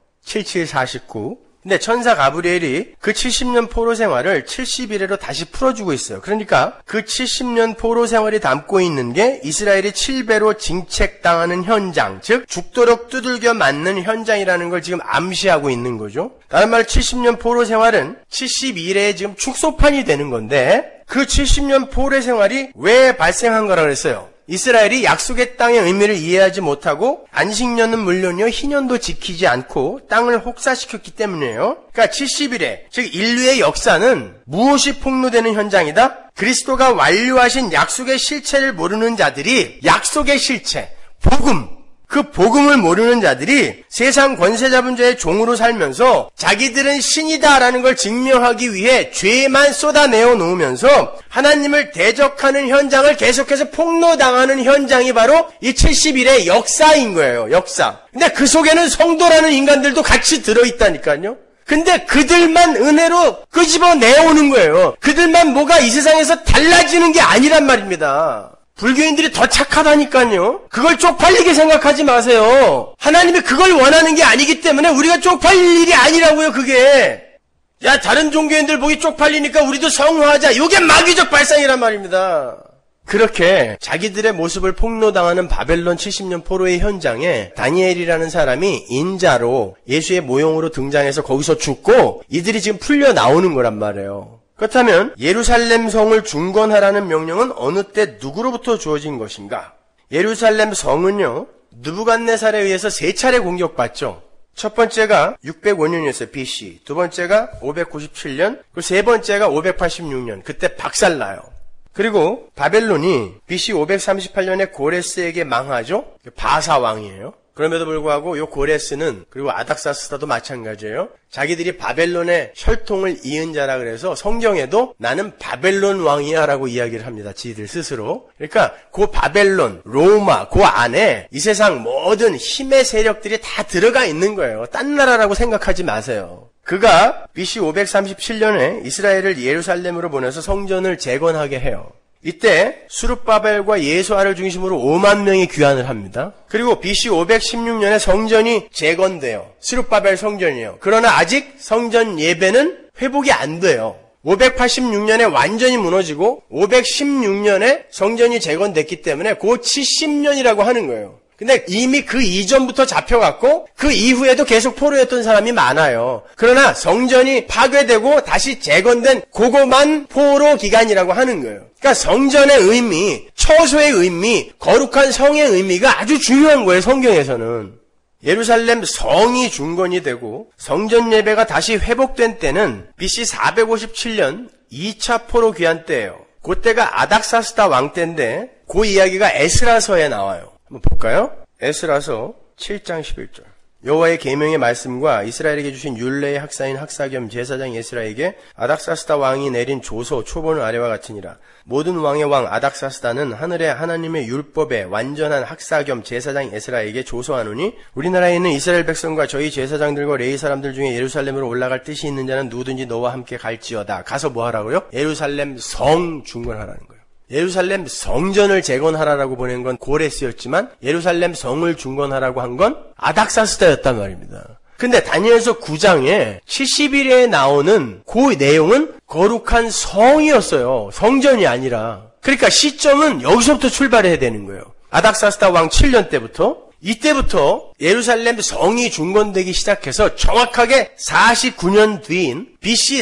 7749. 근데 천사 가브리엘이 그 70년 포로 생활을 70일에로 다시 풀어주고 있어요. 그러니까 그 70년 포로 생활이 담고 있는 게 이스라엘이 7배로 징책당하는 현장, 즉 죽도록 두들겨 맞는 현장이라는 걸 지금 암시하고 있는 거죠. 다른 말 70년 포로 생활은 70일에 지금 축소판이 되는 건데 그 70년 포로 생활이 왜 발생한 거라 그랬어요? 이스라엘이 약속의 땅의 의미를 이해하지 못하고 안식년은 물론이요 희년도 지키지 않고 땅을 혹사시켰기 때문이에요. 그러니까 70일에 즉 인류의 역사는 무엇이 폭로되는 현장이다? 그리스도가 완료하신 약속의 실체를 모르는 자들이 약속의 실체, 복음, 그 복음을 모르는 자들이 세상 권세 잡은 자의 종으로 살면서 자기들은 신이다라는 걸 증명하기 위해 죄만 쏟아내어 놓으면서 하나님을 대적하는 현장을 계속해서 폭로당하는 현장이 바로 이 70일의 역사인 거예요. 역사. 근데 그 속에는 성도라는 인간들도 같이 들어있다니까요. 근데 그들만 은혜로 끄집어내오는 거예요. 그들만 뭐가 이 세상에서 달라지는 게 아니란 말입니다. 불교인들이 더 착하다니까요. 그걸 쪽팔리게 생각하지 마세요. 하나님이 그걸 원하는 게 아니기 때문에 우리가 쪽팔릴 일이 아니라고요. 그게. 야, 다른 종교인들 보기 쪽팔리니까 우리도 성화하자. 이게 마귀적 발상이란 말입니다. 그렇게 자기들의 모습을 폭로당하는 바벨론 70년 포로의 현장에 다니엘이라는 사람이 인자로 예수의 모형으로 등장해서 거기서 죽고 이들이 지금 풀려 나오는 거란 말이에요. 그렇다면 예루살렘 성을 중건하라는 명령은 어느 때 누구로부터 주어진 것인가? 예루살렘 성은요, 느부갓네살에 의해서 3차례 공격받죠. 첫 번째가 605년이었어요, BC. 두 번째가 597년, 그리고 세 번째가 586년. 그때 박살나요. 그리고 바벨론이 BC 538년에 고레스에게 망하죠. 바사 왕이에요. 그럼에도 불구하고 요 고레스는 그리고 아닥사스다도 마찬가지예요. 자기들이 바벨론의 혈통을 이은 자라 그래서 성경에도 나는 바벨론 왕이야 라고 이야기를 합니다. 지들 스스로. 그러니까 그 바벨론, 로마, 그 안에 이 세상 모든 힘의 세력들이 다 들어가 있는 거예요. 딴 나라라고 생각하지 마세요. 그가 BC 537년에 이스라엘을 예루살렘으로 보내서 성전을 재건하게 해요. 이때 수룹바벨과 예수아를 중심으로 5만 명이 귀환을 합니다. 그리고 BC 516년에 성전이 재건돼요. 수룹바벨 성전이에요. 그러나 아직 성전 예배는 회복이 안 돼요. 586년에 완전히 무너지고 516년에 성전이 재건됐기 때문에 그 70년이라고 하는 거예요. 근데 이미 그 이전부터 잡혀갔고 그 이후에도 계속 포로였던 사람이 많아요. 그러나 성전이 파괴되고 다시 재건된 그거만 포로 기간이라고 하는 거예요. 그러니까 성전의 의미, 처소의 의미, 거룩한 성의 의미가 아주 중요한 거예요. 성경에서는. 예루살렘 성이 중건이 되고 성전 예배가 다시 회복된 때는 BC 457년 2차 포로 귀환 때예요. 그때가 아닥사스다 왕 때인데 그 이야기가 에스라서에 나와요. 한번 볼까요? 에스라서 7장 11절. 여호와의 계명의 말씀과 이스라엘에게 주신 율례의 학사인 학사 겸 제사장 에스라에게 아닥사스다 왕이 내린 조서 초본은 아래와 같으니라. 모든 왕의 왕 아닥사스다는 하늘의 하나님의 율법에 완전한 학사 겸 제사장 에스라에게 조서하노니 우리나라에 있는 이스라엘 백성과 저희 제사장들과 레위 사람들 중에 예루살렘으로 올라갈 뜻이 있는 자는 누구든지 너와 함께 갈지어다. 가서 뭐 하라고요? 예루살렘 성 중건하라는 거예요. 예루살렘 성전을 재건하라고 보낸 건 고레스였지만 예루살렘 성을 중건하라고 한 건 아닥사스다였단 말입니다. 근데 다니엘서 9장에 70일에 나오는 그 내용은 거룩한 성이었어요. 성전이 아니라. 그러니까 시점은 여기서부터 출발해야 되는 거예요. 아닥사스다 왕 7년 때부터 이때부터 예루살렘 성이 중건되기 시작해서 정확하게 49년 뒤인 BC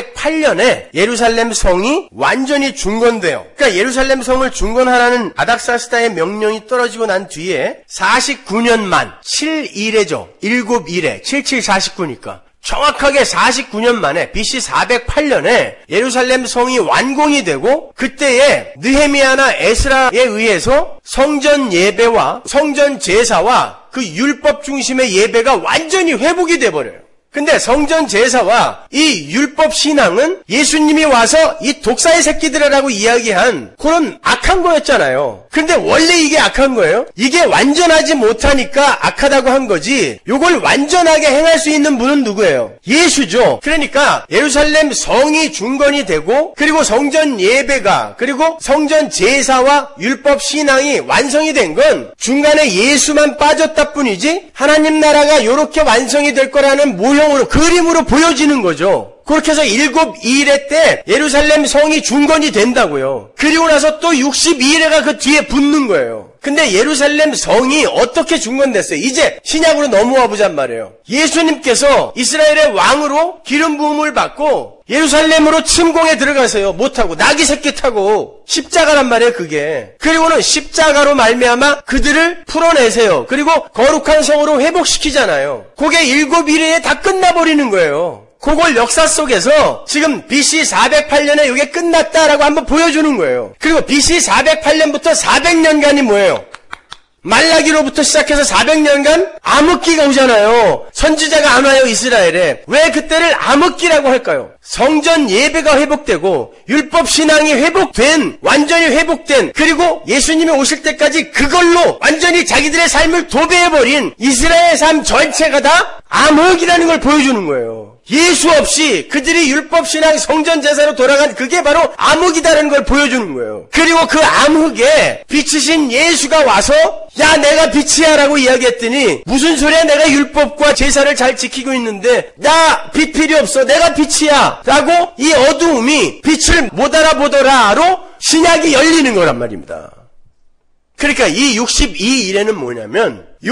408년에 예루살렘 성이 완전히 중건돼요. 그러니까 예루살렘 성을 중건하라는 아닥사스다의 명령이 떨어지고 난 뒤에 49년 만 7일에죠. 7일에 7749니까 정확하게 49년 만에 BC 408년에 예루살렘 성이 완공이 되고 그때에 느헤미야나 에스라에 의해서 성전 예배와 성전 제사와 그 율법 중심의 예배가 완전히 회복이 돼버려요. 근데 성전 제사와 이 율법 신앙은 예수님이 와서 이 독사의 새끼들이라고 이야기한 그런 악한 거였잖아요. 근데 원래 이게 악한 거예요? 이게 완전하지 못하니까 악하다고 한 거지 이걸 완전하게 행할 수 있는 분은 누구예요? 예수죠. 그러니까 예루살렘 성이 중건이 되고 그리고 성전 예배가 그리고 성전 제사와 율법 신앙이 완성이 된 건 중간에 예수만 빠졌다 뿐이지 하나님 나라가 이렇게 완성이 될 거라는 모형으로 그림으로 보여지는 거죠. 그렇게 해서 7일에 때 예루살렘 성이 중건이 된다고요. 그리고 나서 또 62일에가 그 뒤에 붙는 거예요. 근데 예루살렘 성이 어떻게 중건됐어요? 이제 신약으로 넘어와 보잔 말이에요. 예수님께서 이스라엘의 왕으로 기름 부음을 받고 예루살렘으로 침공에 들어가세요. 못하고 나귀 새끼 타고 십자가란 말이에요. 그게. 그리고는 십자가로 말미암아 그들을 풀어내세요. 그리고 거룩한 성으로 회복시키잖아요. 그게 7일에 다 끝나버리는 거예요. 그걸 역사 속에서 지금 BC 408년에 이게 끝났다라고 한번 보여주는 거예요. 그리고 BC 408년부터 400년간이 뭐예요? 말라기로부터 시작해서 400년간 암흑기가 오잖아요. 선지자가 안 와요, 이스라엘에. 왜 그때를 암흑기라고 할까요? 성전 예배가 회복되고 율법 신앙이 회복된, 완전히 회복된, 그리고 예수님이 오실 때까지 그걸로 완전히 자기들의 삶을 도배해버린 이스라엘 삶 전체가 다 암흑이라는 걸 보여주는 거예요. 예수 없이 그들이 율법신앙 성전제사로 돌아간 그게 바로 암흑이다라는 걸 보여주는 거예요. 그리고 그 암흑에 빛이신 예수가 와서 야 내가 빛이야 라고 이야기했더니 무슨 소리야 내가 율법과 제사를 잘 지키고 있는데 나 빛 필요 없어 내가 빛이야 라고 이 어두움이 빛을 못 알아보더라로 신약이 열리는 거란 말입니다. 그러니까 이 62일에는 뭐냐면 요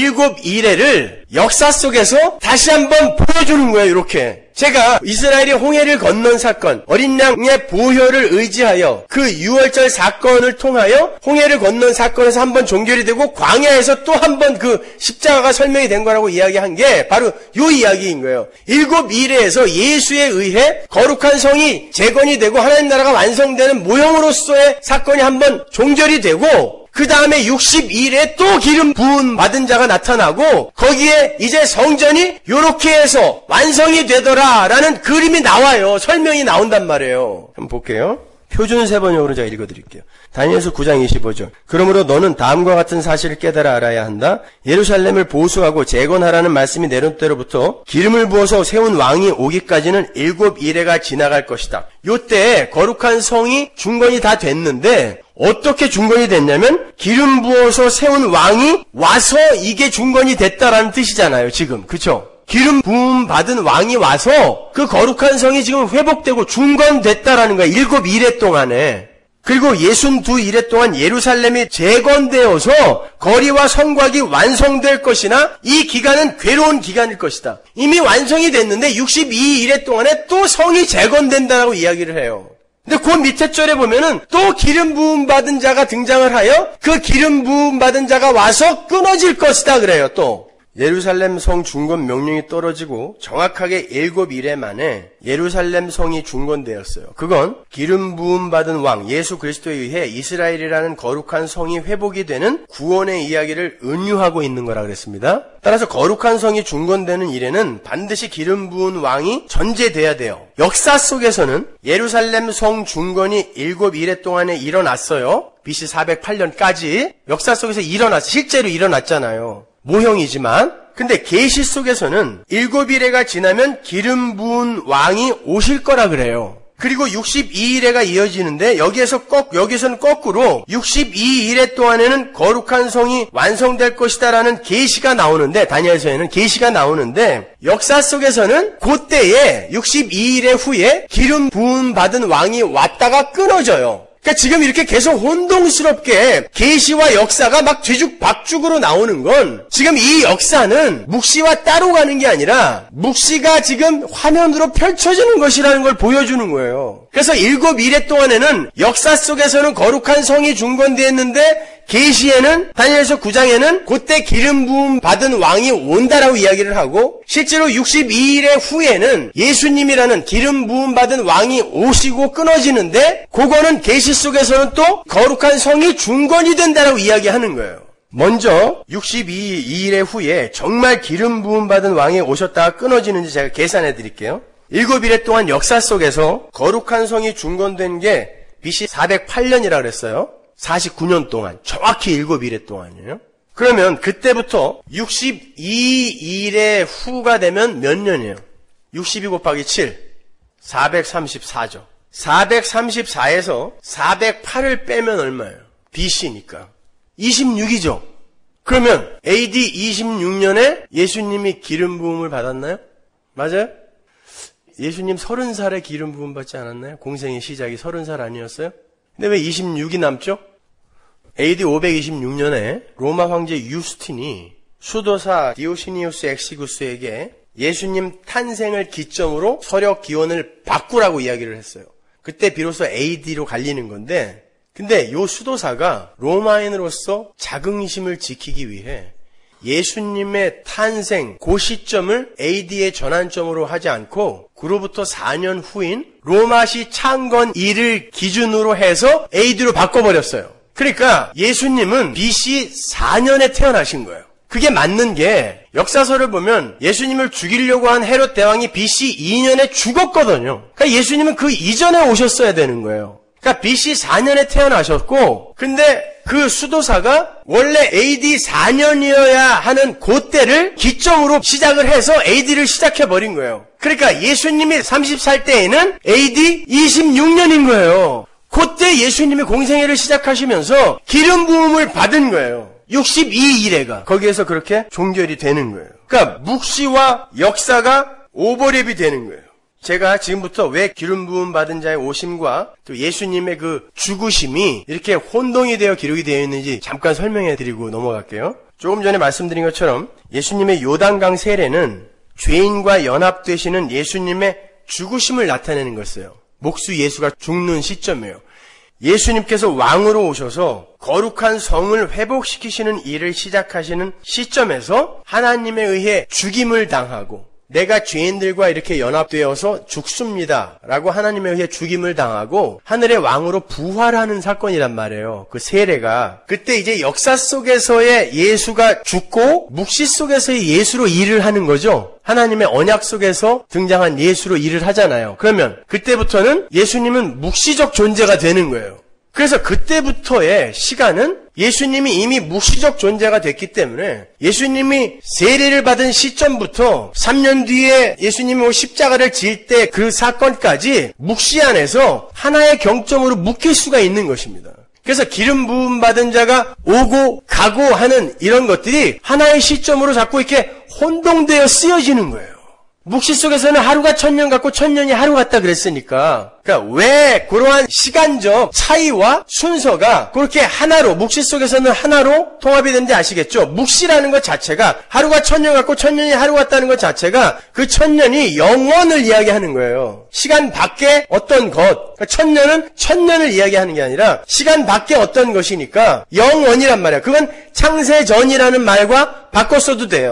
7일에를 역사 속에서 다시 한번 보여주는 거예요. 이렇게 제가 이스라엘이 홍해를 건넌 사건, 어린 양의 보혈을 의지하여 그 유월절 사건을 통하여 홍해를 건넌 사건에서 한번 종결이 되고 광야에서 또 한번 그 십자가가 설명이 된 거라고 이야기한 게 바로 요 이야기인 거예요. 7일에서 예수에 의해 거룩한 성이 재건이 되고 하나님 나라가 완성되는 모형으로서의 사건이 한번 종결이 되고 그 다음에 62일에 또 기름 부음 받은 자가 나타나고 거기에 이제 성전이 요렇게 해서 완성이 되더라라는 그림이 나와요. 설명이 나온단 말이에요. 한번 볼게요. 표준 세번역으로 제가 읽어드릴게요. 다니엘서 9장 25절. 그러므로 너는 다음과 같은 사실을 깨달아 알아야 한다. 예루살렘을 보수하고 재건하라는 말씀이 내려온 때로부터 기름을 부어서 세운 왕이 오기까지는 7일에가 지나갈 것이다. 요때 거룩한 성이 중건이 다 됐는데 어떻게 중건이 됐냐면 기름 부어서 세운 왕이 와서 이게 중건이 됐다라는 뜻이잖아요. 지금. 그쵸? 기름 부음 받은 왕이 와서 그 거룩한 성이 지금 회복되고 중건됐다라는 거야. 7일에 동안에. 그리고 62일에 동안 예루살렘이 재건되어서 거리와 성곽이 완성될 것이나 이 기간은 괴로운 기간일 것이다. 이미 완성이 됐는데 62일에 동안에 또 성이 재건된다라고 이야기를 해요. 근데 그 밑에 절에 보면은 또 기름 부음 받은 자가 등장을 하여 그 기름 부음 받은 자가 와서 끊어질 것이다 그래요. 또 예루살렘 성 중건 명령이 떨어지고 정확하게 7일에 만에 예루살렘 성이 중건되었어요. 그건 기름 부음 받은 왕 예수 그리스도에 의해 이스라엘이라는 거룩한 성이 회복이 되는 구원의 이야기를 은유하고 있는 거라 그랬습니다. 따라서 거룩한 성이 중건되는 일에는 반드시 기름 부은 왕이 전제돼야 돼요. 역사 속에서는 예루살렘 성 중건이 7일에 동안에 일어났어요. BC 408년까지 역사 속에서 실제로 일어났잖아요. 모형이지만. 근데 계시 속에서는 7일에가 지나면 기름 부은 왕이 오실 거라 그래요. 그리고 62일에가 이어지는데 여기서는 거꾸로 62일에 동안에는 거룩한 성이 완성될 것이다라는 계시가 나오는데, 다니엘서에는 계시가 나오는데, 역사 속에서는 그때에 62일의 후에 기름 부음 받은 왕이 왔다가 끊어져요. 그러니까 지금 이렇게 계속 혼동스럽게 계시와 역사가 막 뒤죽박죽으로 나오는 건, 지금 이 역사는 묵시와 따로 가는 게 아니라 묵시가 지금 화면으로 펼쳐지는 것이라는 걸 보여주는 거예요. 그래서 7일에 동안에는 역사 속에서는 거룩한 성이 중건되었는데, 계시에는 다니엘서 9장에는 그때 기름 부음 받은 왕이 온다라고 이야기를 하고, 실제로 62일의 후에는 예수님이라는 기름 부음 받은 왕이 오시고 끊어지는데, 그거는 계시 속에서는 또 거룩한 성이 중건이 된다라고 이야기하는 거예요. 먼저 62일의 후에 정말 기름 부음 받은 왕이 오셨다가 끊어지는지 제가 계산해 드릴게요. 7일에 동안 역사 속에서 거룩한 성이 중건된 게 BC 408년이라 그랬어요. 49년 동안, 정확히 7일에 동안이에요. 그러면 그때부터 62일의 후가 되면 몇 년이에요? 62 곱하기 7, 434죠. 434에서 408을 빼면 얼마예요? BC니까. 26이죠. 그러면 AD 26년에 예수님이 기름 부음을 받았나요? 맞아요? 예수님 30살에 기름 부음 받지 않았나요? 공생의 시작이 30살 아니었어요? 근데 왜 26이 남죠? AD 526년에 로마 황제 유스틴이 수도사 디오시니우스 엑시구스에게 예수님 탄생을 기점으로 서력 기원을 바꾸라고 이야기를 했어요. 그때 비로소 AD로 갈리는 건데, 근데 요 수도사가 로마인으로서 자긍심을 지키기 위해 예수님의 탄생, 그 시점을 AD의 전환점으로 하지 않고 그로부터 4년 후인 로마시 창건 1을 기준으로 해서 AD로 바꿔버렸어요. 그러니까 예수님은 BC 4년에 태어나신 거예요. 그게 맞는 게 역사서를 보면 예수님을 죽이려고 한 헤롯 대왕이 BC 2년에 죽었거든요. 그러니까 예수님은 그 이전에 오셨어야 되는 거예요. 그러니까 BC 4년에 태어나셨고, 근데 그 수도사가 원래 AD 4년이어야 하는 그때를 기점으로 시작을 해서 AD를 시작해버린 거예요. 그러니까 예수님이 30살 때에는 AD 26년인 거예요. 그때 예수님이 공생애를 시작하시면서 기름 부음을 받은 거예요. 62일에가. 거기에서 그렇게 종결이 되는 거예요. 그러니까 묵시와 역사가 오버랩이 되는 거예요. 제가 지금부터 왜 기름 부음 받은 자의 오심과 또 예수님의 그 죽으심이 이렇게 혼동이 되어 기록이 되어 있는지 잠깐 설명해 드리고 넘어갈게요. 조금 전에 말씀드린 것처럼 예수님의 요단강 세례는 죄인과 연합되시는 예수님의 죽으심을 나타내는 것이에요. 목수 예수가 죽는 시점이에요. 예수님께서 왕으로 오셔서 거룩한 성을 회복시키시는 일을 시작하시는 시점에서 하나님에 의해 죽임을 당하고, 내가 죄인들과 이렇게 연합되어서 죽습니다 라고 하나님에 의해 죽임을 당하고 하늘의 왕으로 부활하는 사건이란 말이에요. 그 세례가. 그때 이제 역사 속에서의 예수가 죽고 묵시 속에서의 예수로 일을 하는 거죠. 하나님의 언약 속에서 등장한 예수로 일을 하잖아요. 그러면 그때부터는 예수님은 묵시적 존재가 되는 거예요. 그래서 그때부터의 시간은 예수님이 이미 묵시적 존재가 됐기 때문에 예수님이 세례를 받은 시점부터 3년 뒤에 예수님이 십자가를 질 때 그 사건까지 묵시 안에서 하나의 경점으로 묶일 수가 있는 것입니다. 그래서 기름 부음 받은 자가 오고 가고 하는 이런 것들이 하나의 시점으로 자꾸 이렇게 혼동되어 쓰여지는 거예요. 묵시 속에서는 하루가 1000년 같고 1000년이 하루 같다 그랬으니까, 그러니까 왜 그러한 시간적 차이와 순서가 그렇게 하나로, 묵시 속에서는 하나로 통합이 되는지 아시겠죠? 묵시라는 것 자체가 하루가 1000년 같고 1000년이 하루 같다는 것 자체가 그 1000년이 영원을 이야기하는 거예요. 시간 밖에 어떤 것, 그러니까 1000년은 1000년을 이야기하는 게 아니라 시간 밖에 어떤 것이니까 영원이란 말이야. 그건 창세 전이라는 말과 바꿨어도 돼요.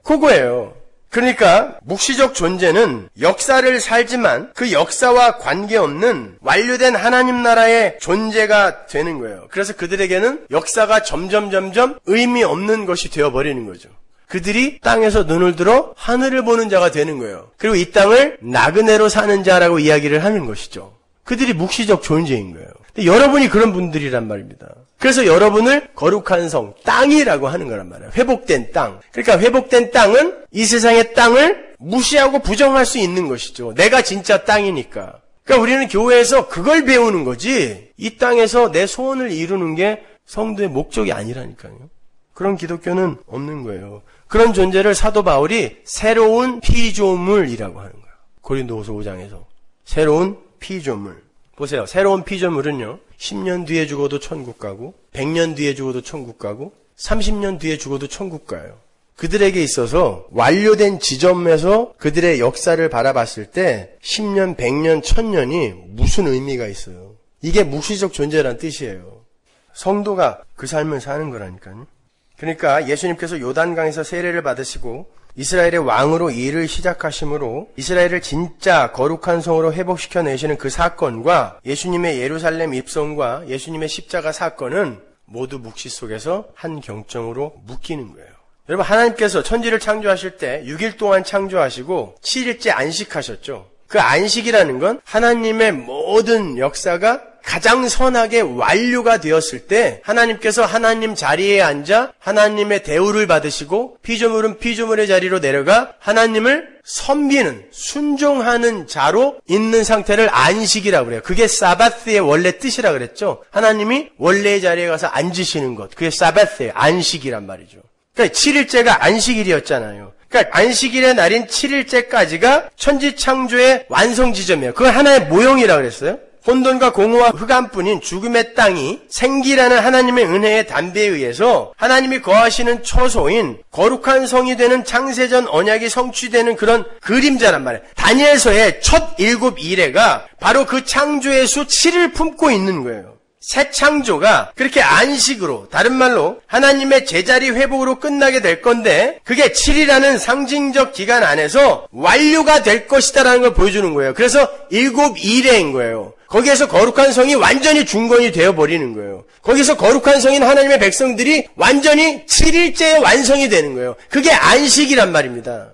그거예요. 그러니까 묵시적 존재는 역사를 살지만 그 역사와 관계없는 완료된 하나님 나라의 존재가 되는 거예요. 그래서 그들에게는 역사가 점점 의미 없는 것이 되어버리는 거죠. 그들이 땅에서 눈을 들어 하늘을 보는 자가 되는 거예요. 그리고 이 땅을 나그네로 사는 자라고 이야기를 하는 것이죠. 그들이 묵시적 존재인 거예요. 근데 여러분이 그런 분들이란 말입니다. 그래서 여러분을 거룩한 성, 땅이라고 하는 거란 말이에요. 회복된 땅. 그러니까 회복된 땅은 이 세상의 땅을 무시하고 부정할 수 있는 것이죠. 내가 진짜 땅이니까. 그러니까 우리는 교회에서 그걸 배우는 거지, 이 땅에서 내 소원을 이루는 게 성도의 목적이 아니라니까요. 그런 기독교는 없는 거예요. 그런 존재를 사도 바울이 새로운 피조물이라고 하는 거예요. 고린도후서 5장에서. 새로운 피조물. 보세요. 새로운 피조물은요, 10년 뒤에 죽어도 천국 가고, 100년 뒤에 죽어도 천국 가고, 30년 뒤에 죽어도 천국 가요. 그들에게 있어서 완료된 지점에서 그들의 역사를 바라봤을 때 10년, 100년, 1000년이 무슨 의미가 있어요. 이게 묵시적 존재란 뜻이에요. 성도가 그 삶을 사는 거라니까요. 그러니까 예수님께서 요단강에서 세례를 받으시고 이스라엘의 왕으로 일을 시작하심으로 이스라엘을 진짜 거룩한 성으로 회복시켜내시는 그 사건과 예수님의 예루살렘 입성과 예수님의 십자가 사건은 모두 묵시 속에서 한 경점으로 묶이는 거예요. 여러분, 하나님께서 천지를 창조하실 때 6일 동안 창조하시고 7일째 안식하셨죠. 그 안식이라는 건 하나님의 모든 역사가 가장 선하게 완료가 되었을 때 하나님께서 하나님 자리에 앉아 하나님의 대우를 받으시고 피조물은 피조물의 자리로 내려가 하나님을 섬기는, 순종하는 자로 있는 상태를 안식이라고 그래요. 그게 사바스의 원래 뜻이라 그랬죠. 하나님이 원래의 자리에 가서 앉으시는 것, 그게 사바스의 안식이란 말이죠. 그러니까 7일째가 안식일이었잖아요. 그러니까 안식일의 날인 7일째까지가 천지창조의 완성 지점이에요. 그건 하나의 모형이라고 그랬어요. 혼돈과 공허와 흑암뿐인 죽음의 땅이 생기라는 하나님의 은혜의 담대에 의해서 하나님이 거하시는 처소인 거룩한 성이 되는 창세전 언약이 성취되는 그런 그림자란 말이에요. 다니엘서의 첫 7일회가 바로 그 창조의 수 7을 품고 있는 거예요. 새 창조가 그렇게 안식으로, 다른 말로 하나님의 제자리 회복으로 끝나게 될 건데 그게 7이라는 상징적 기간 안에서 완료가 될 것이다라는 걸 보여주는 거예요. 그래서 7일회인 거예요. 거기에서 거룩한 성이 완전히 중건이 되어버리는 거예요. 거기서 거룩한 성인 하나님의 백성들이 완전히 7일째에 완성이 되는 거예요. 그게 안식이란 말입니다.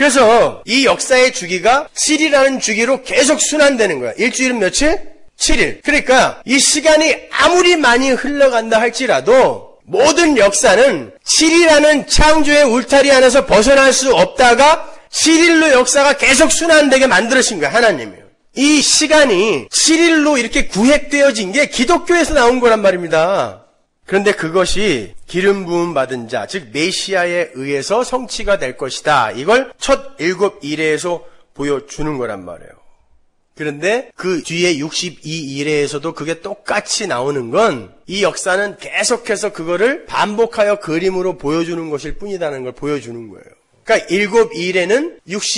그래서 이 역사의 주기가 7이라는 주기로 계속 순환되는 거야. 일주일은 며칠? 7일. 그러니까 이 시간이 아무리 많이 흘러간다 할지라도 모든 역사는 7이라는 창조의 울타리 안에서 벗어날 수 없다가 7일로 역사가 계속 순환되게 만들어진 거야, 하나님이요. 이 시간이 7일로 이렇게 구획되어진 게 기독교에서 나온 거란 말입니다. 그런데 그것이 기름 부음 받은 자, 즉 메시아에 의해서 성취가 될 것이다. 이걸 첫 7일에서 보여주는 거란 말이에요. 그런데 그 뒤에 62일에서도 그게 똑같이 나오는 건 이 역사는 계속해서 그거를 반복하여 그림으로 보여주는 것일 뿐이라는 걸 보여주는 거예요. 그러니까 7일에는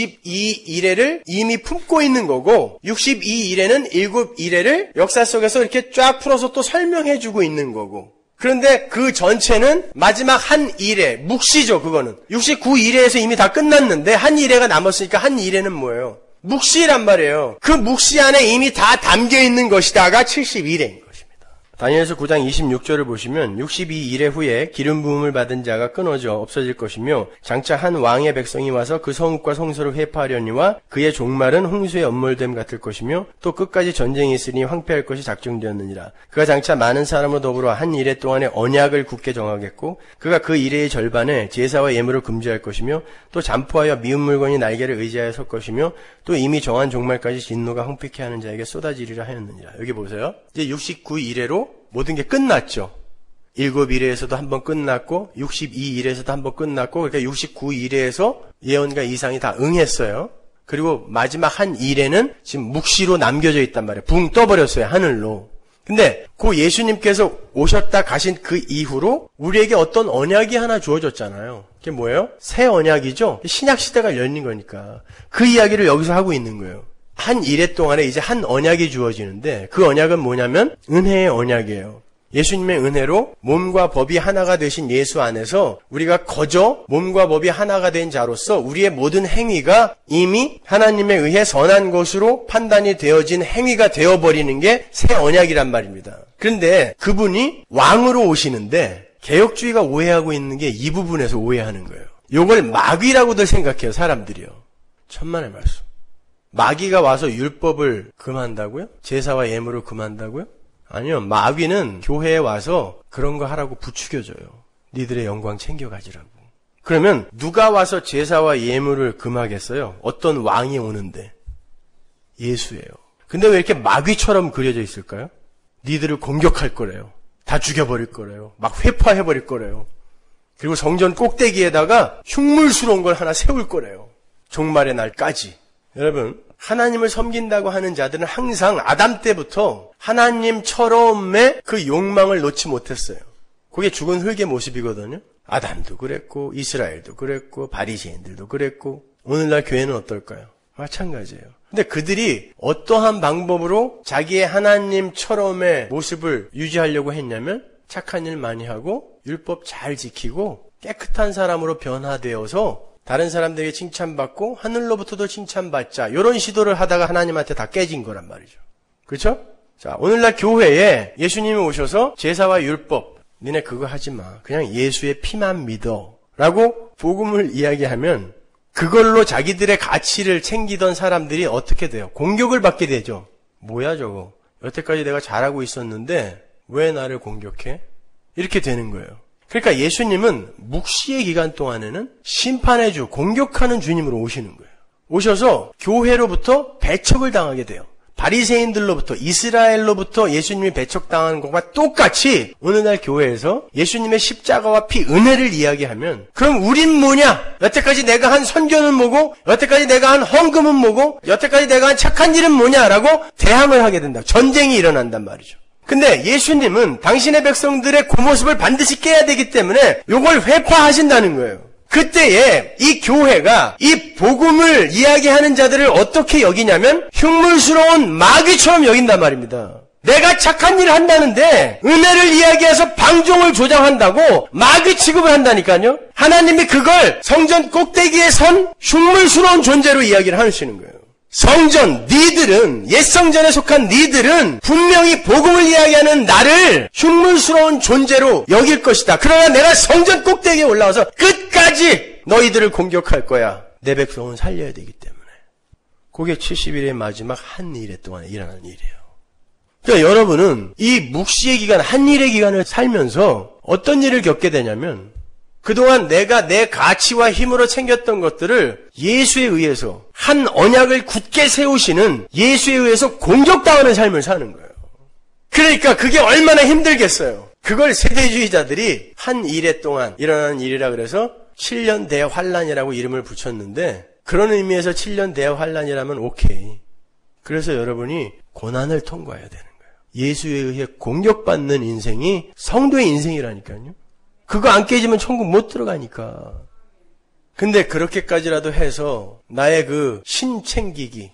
62일에를 이미 품고 있는 거고 62일에는 7일에를 역사 속에서 이렇게 쫙 풀어서 또 설명해주고 있는 거고, 그런데 그 전체는 마지막 한 일회, 묵시죠. 그거는 69일에서 이미 다 끝났는데 한 일회가 남았으니까 한 일회는 뭐예요? 묵시란 말이에요. 그 묵시 안에 이미 다 담겨있는 것이다가 72일회인 것입니다. 다니엘서 9장 26절을 보시면 62일회 후에 기름 부음을 받은 자가 끊어져 없어질 것이며 장차 한 왕의 백성이 와서 그 성읍과 성소를 회파하려니와 그의 종말은 홍수의 엄몰됨 같을 것이며 또 끝까지 전쟁이 있으니 황폐할 것이 작정되었느니라. 그가 장차 많은 사람으로 더불어 한 일회 동안에 언약을 굳게 정하겠고 그가 그 일회의 절반에 제사와 예물을 금지할 것이며 또 잠포하여 미운 물건이 날개를 의지하여 설 것이며 또 이미 정한 종말까지 진노가 황폐케 하는 자에게 쏟아지리라 하였느니라. 여기 보세요. 이제 69일회로 모든 게 끝났죠. 7일회에서도 한번 끝났고 62일에서도 한번 끝났고 그러니까 69일회에서 예언과 이상이 다 응했어요. 그리고 마지막 한 일회는 지금 묵시로 남겨져 있단 말이에요. 붕 떠버렸어요, 하늘로. 근데 그 예수님께서 오셨다 가신 그 이후로 우리에게 어떤 언약이 하나 주어졌잖아요. 그게 뭐예요? 새 언약이죠. 신약 시대가 열린 거니까 그 이야기를 여기서 하고 있는 거예요. 한 일회 동안에 이제 한 언약이 주어지는데 그 언약은 뭐냐면 은혜의 언약이에요. 예수님의 은혜로 몸과 법이 하나가 되신 예수 안에서 우리가 거저 몸과 법이 하나가 된 자로서 우리의 모든 행위가 이미 하나님에 의해 선한 것으로 판단이 되어진 행위가 되어버리는 게 새 언약이란 말입니다. 그런데 그분이 왕으로 오시는데 개혁주의가 오해하고 있는 게 이 부분에서 오해하는 거예요. 이걸 마귀라고들 생각해요, 사람들이요. 천만의 말씀. 마귀가 와서 율법을 금한다고요? 제사와 예물을 금한다고요? 아니요. 마귀는 교회에 와서 그런 거 하라고 부추겨줘요. 니들의 영광 챙겨가지라고. 그러면 누가 와서 제사와 예물을 금하겠어요? 어떤 왕이 오는데. 예수예요. 근데 왜 이렇게 마귀처럼 그려져 있을까요? 니들을 공격할 거래요. 다 죽여버릴 거래요. 막 회파해버릴 거래요. 그리고 성전 꼭대기에다가 흉물스러운 걸 하나 세울 거래요. 종말의 날까지. 여러분, 하나님을 섬긴다고 하는 자들은 항상 아담 때부터 하나님처럼의 그 욕망을 놓지 못했어요. 그게 죽은 흙의 모습이거든요. 아담도 그랬고 이스라엘도 그랬고 바리새인들도 그랬고 오늘날 교회는 어떨까요? 마찬가지예요. 근데 그들이 어떠한 방법으로 자기의 하나님처럼의 모습을 유지하려고 했냐면 착한 일 많이 하고 율법 잘 지키고 깨끗한 사람으로 변화되어서 다른 사람들에게 칭찬받고 하늘로부터도 칭찬받자 이런 시도를 하다가 하나님한테 다 깨진 거란 말이죠. 그렇죠? 자, 오늘날 교회에 예수님이 오셔서 제사와 율법 니네 그거 하지 마. 그냥 예수의 피만 믿어 라고 복음을 이야기하면 그걸로 자기들의 가치를 챙기던 사람들이 어떻게 돼요? 공격을 받게 되죠. 뭐야 저거. 여태까지 내가 잘하고 있었는데 왜 나를 공격해? 이렇게 되는 거예요. 그러니까 예수님은 묵시의 기간 동안에는 심판의 주, 공격하는 주님으로 오시는 거예요. 오셔서 교회로부터 배척을 당하게 돼요. 바리새인들로부터, 이스라엘로부터 예수님이 배척당하는 것과 똑같이 오늘날 교회에서 예수님의 십자가와 피, 은혜를 이야기하면 그럼 우린 뭐냐? 여태까지 내가 한 선교는 뭐고? 여태까지 내가 한 헌금은 뭐고? 여태까지 내가 한 착한 일은 뭐냐라고 대항을 하게 된다. 전쟁이 일어난단 말이죠. 근데 예수님은 당신의 백성들의 그 모습을 반드시 깨야 되기 때문에 이걸 회파하신다는 거예요. 그때에 이 교회가 이 복음을 이야기하는 자들을 어떻게 여기냐면 흉물스러운 마귀처럼 여긴단 말입니다. 내가 착한 일을 한다는데 은혜를 이야기해서 방종을 조장한다고 마귀 취급을 한다니까요. 하나님이 그걸 성전 꼭대기에 선 흉물스러운 존재로 이야기를 하시는 거예요. 성전, 니들은, 옛 성전에 속한 니들은 분명히 복음을 이야기하는 나를 흉물스러운 존재로 여길 것이다. 그러나 내가 성전 꼭대기에 올라와서 끝까지 너희들을 공격할 거야. 내 백성은 살려야 되기 때문에. 그게 70일의 마지막 한 일에 동안 일어난 일이에요. 그러니까 여러분은 이 묵시의 기간, 한 일의 기간을 살면서 어떤 일을 겪게 되냐면 그동안 내가 내 가치와 힘으로 챙겼던 것들을 예수에 의해서 한 언약을 굳게 세우시는 예수에 의해서 공격당하는 삶을 사는 거예요. 그러니까 그게 얼마나 힘들겠어요. 그걸 세대주의자들이 한 일에 동안 일어나는 일이라 그래서 7년 대환란이라고 이름을 붙였는데 그런 의미에서 7년 대환란이라면 오케이. 그래서 여러분이 고난을 통과해야 되는 거예요. 예수에 의해 공격받는 인생이 성도의 인생이라니까요. 그거 안 깨지면 천국 못 들어가니까. 근데 그렇게까지라도 해서 나의 그 신 챙기기,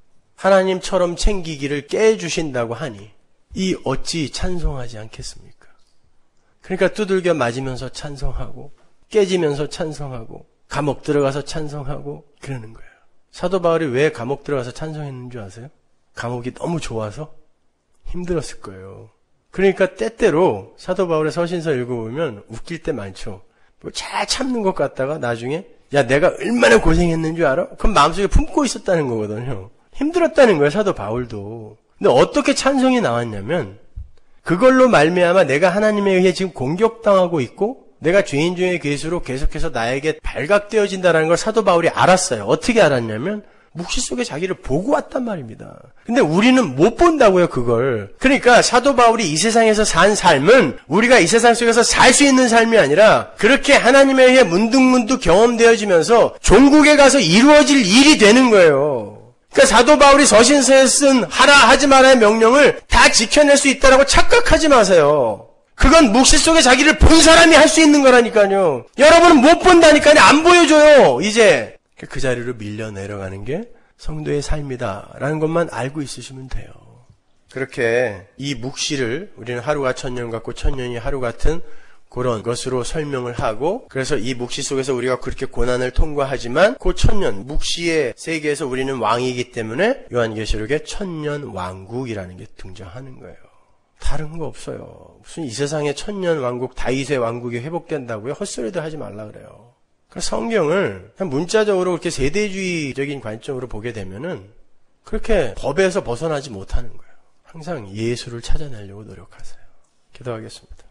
하나님처럼 챙기기를 깨주신다고 하니 이 어찌 찬송하지 않겠습니까? 그러니까 두들겨 맞으면서 찬송하고 깨지면서 찬송하고 감옥 들어가서 찬송하고 그러는 거예요. 사도 바울이 왜 감옥 들어가서 찬송했는 줄 아세요? 감옥이 너무 좋아서 힘들었을 거예요. 그러니까 때때로 사도 바울의 서신서 읽어보면 웃길 때 많죠. 뭐 잘 참는 것 같다가 나중에 야 내가 얼마나 고생했는 줄 알아? 그럼 마음속에 품고 있었다는 거거든요. 힘들었다는 거예요, 사도 바울도. 근데 어떻게 찬송이 나왔냐면 그걸로 말미암아 내가 하나님에 의해 지금 공격당하고 있고 내가 죄인 중의 괴수로 계속해서 나에게 발각되어진다는 걸 사도 바울이 알았어요. 어떻게 알았냐면 묵시 속에 자기를 보고 왔단 말입니다. 근데 우리는 못 본다고요, 그걸. 그러니까 사도 바울이 이 세상에서 산 삶은 우리가 이 세상 속에서 살 수 있는 삶이 아니라 그렇게 하나님에 의해 문득문득 경험되어지면서 종국에 가서 이루어질 일이 되는 거예요. 그러니까 사도 바울이 서신서에 쓴 하라 하지 말아의 명령을 다 지켜낼 수 있다라고 착각하지 마세요. 그건 묵시 속에 자기를 본 사람이 할 수 있는 거라니까요. 여러분은 못 본다니까요. 안 보여줘요, 이제. 그 자리로 밀려 내려가는 게 성도의 삶이다라는 것만 알고 있으시면 돼요. 그렇게 이 묵시를 우리는 하루가 천년 같고 천년이 하루 같은 그런 것으로 설명을 하고, 그래서 이 묵시 속에서 우리가 그렇게 고난을 통과하지만 그 천년 묵시의 세계에서 우리는 왕이기 때문에 요한계시록에 천년왕국이라는 게 등장하는 거예요. 다른 거 없어요. 무슨 이 세상에 천년왕국, 다윗의 왕국이 회복된다고요? 헛소리도 하지 말라 그래요. 그래서 성경을 그냥 문자적으로 그렇게 세대주의적인 관점으로 보게 되면은 그렇게 법에서 벗어나지 못하는 거예요. 항상 예수를 찾아내려고 노력하세요. 기도하겠습니다.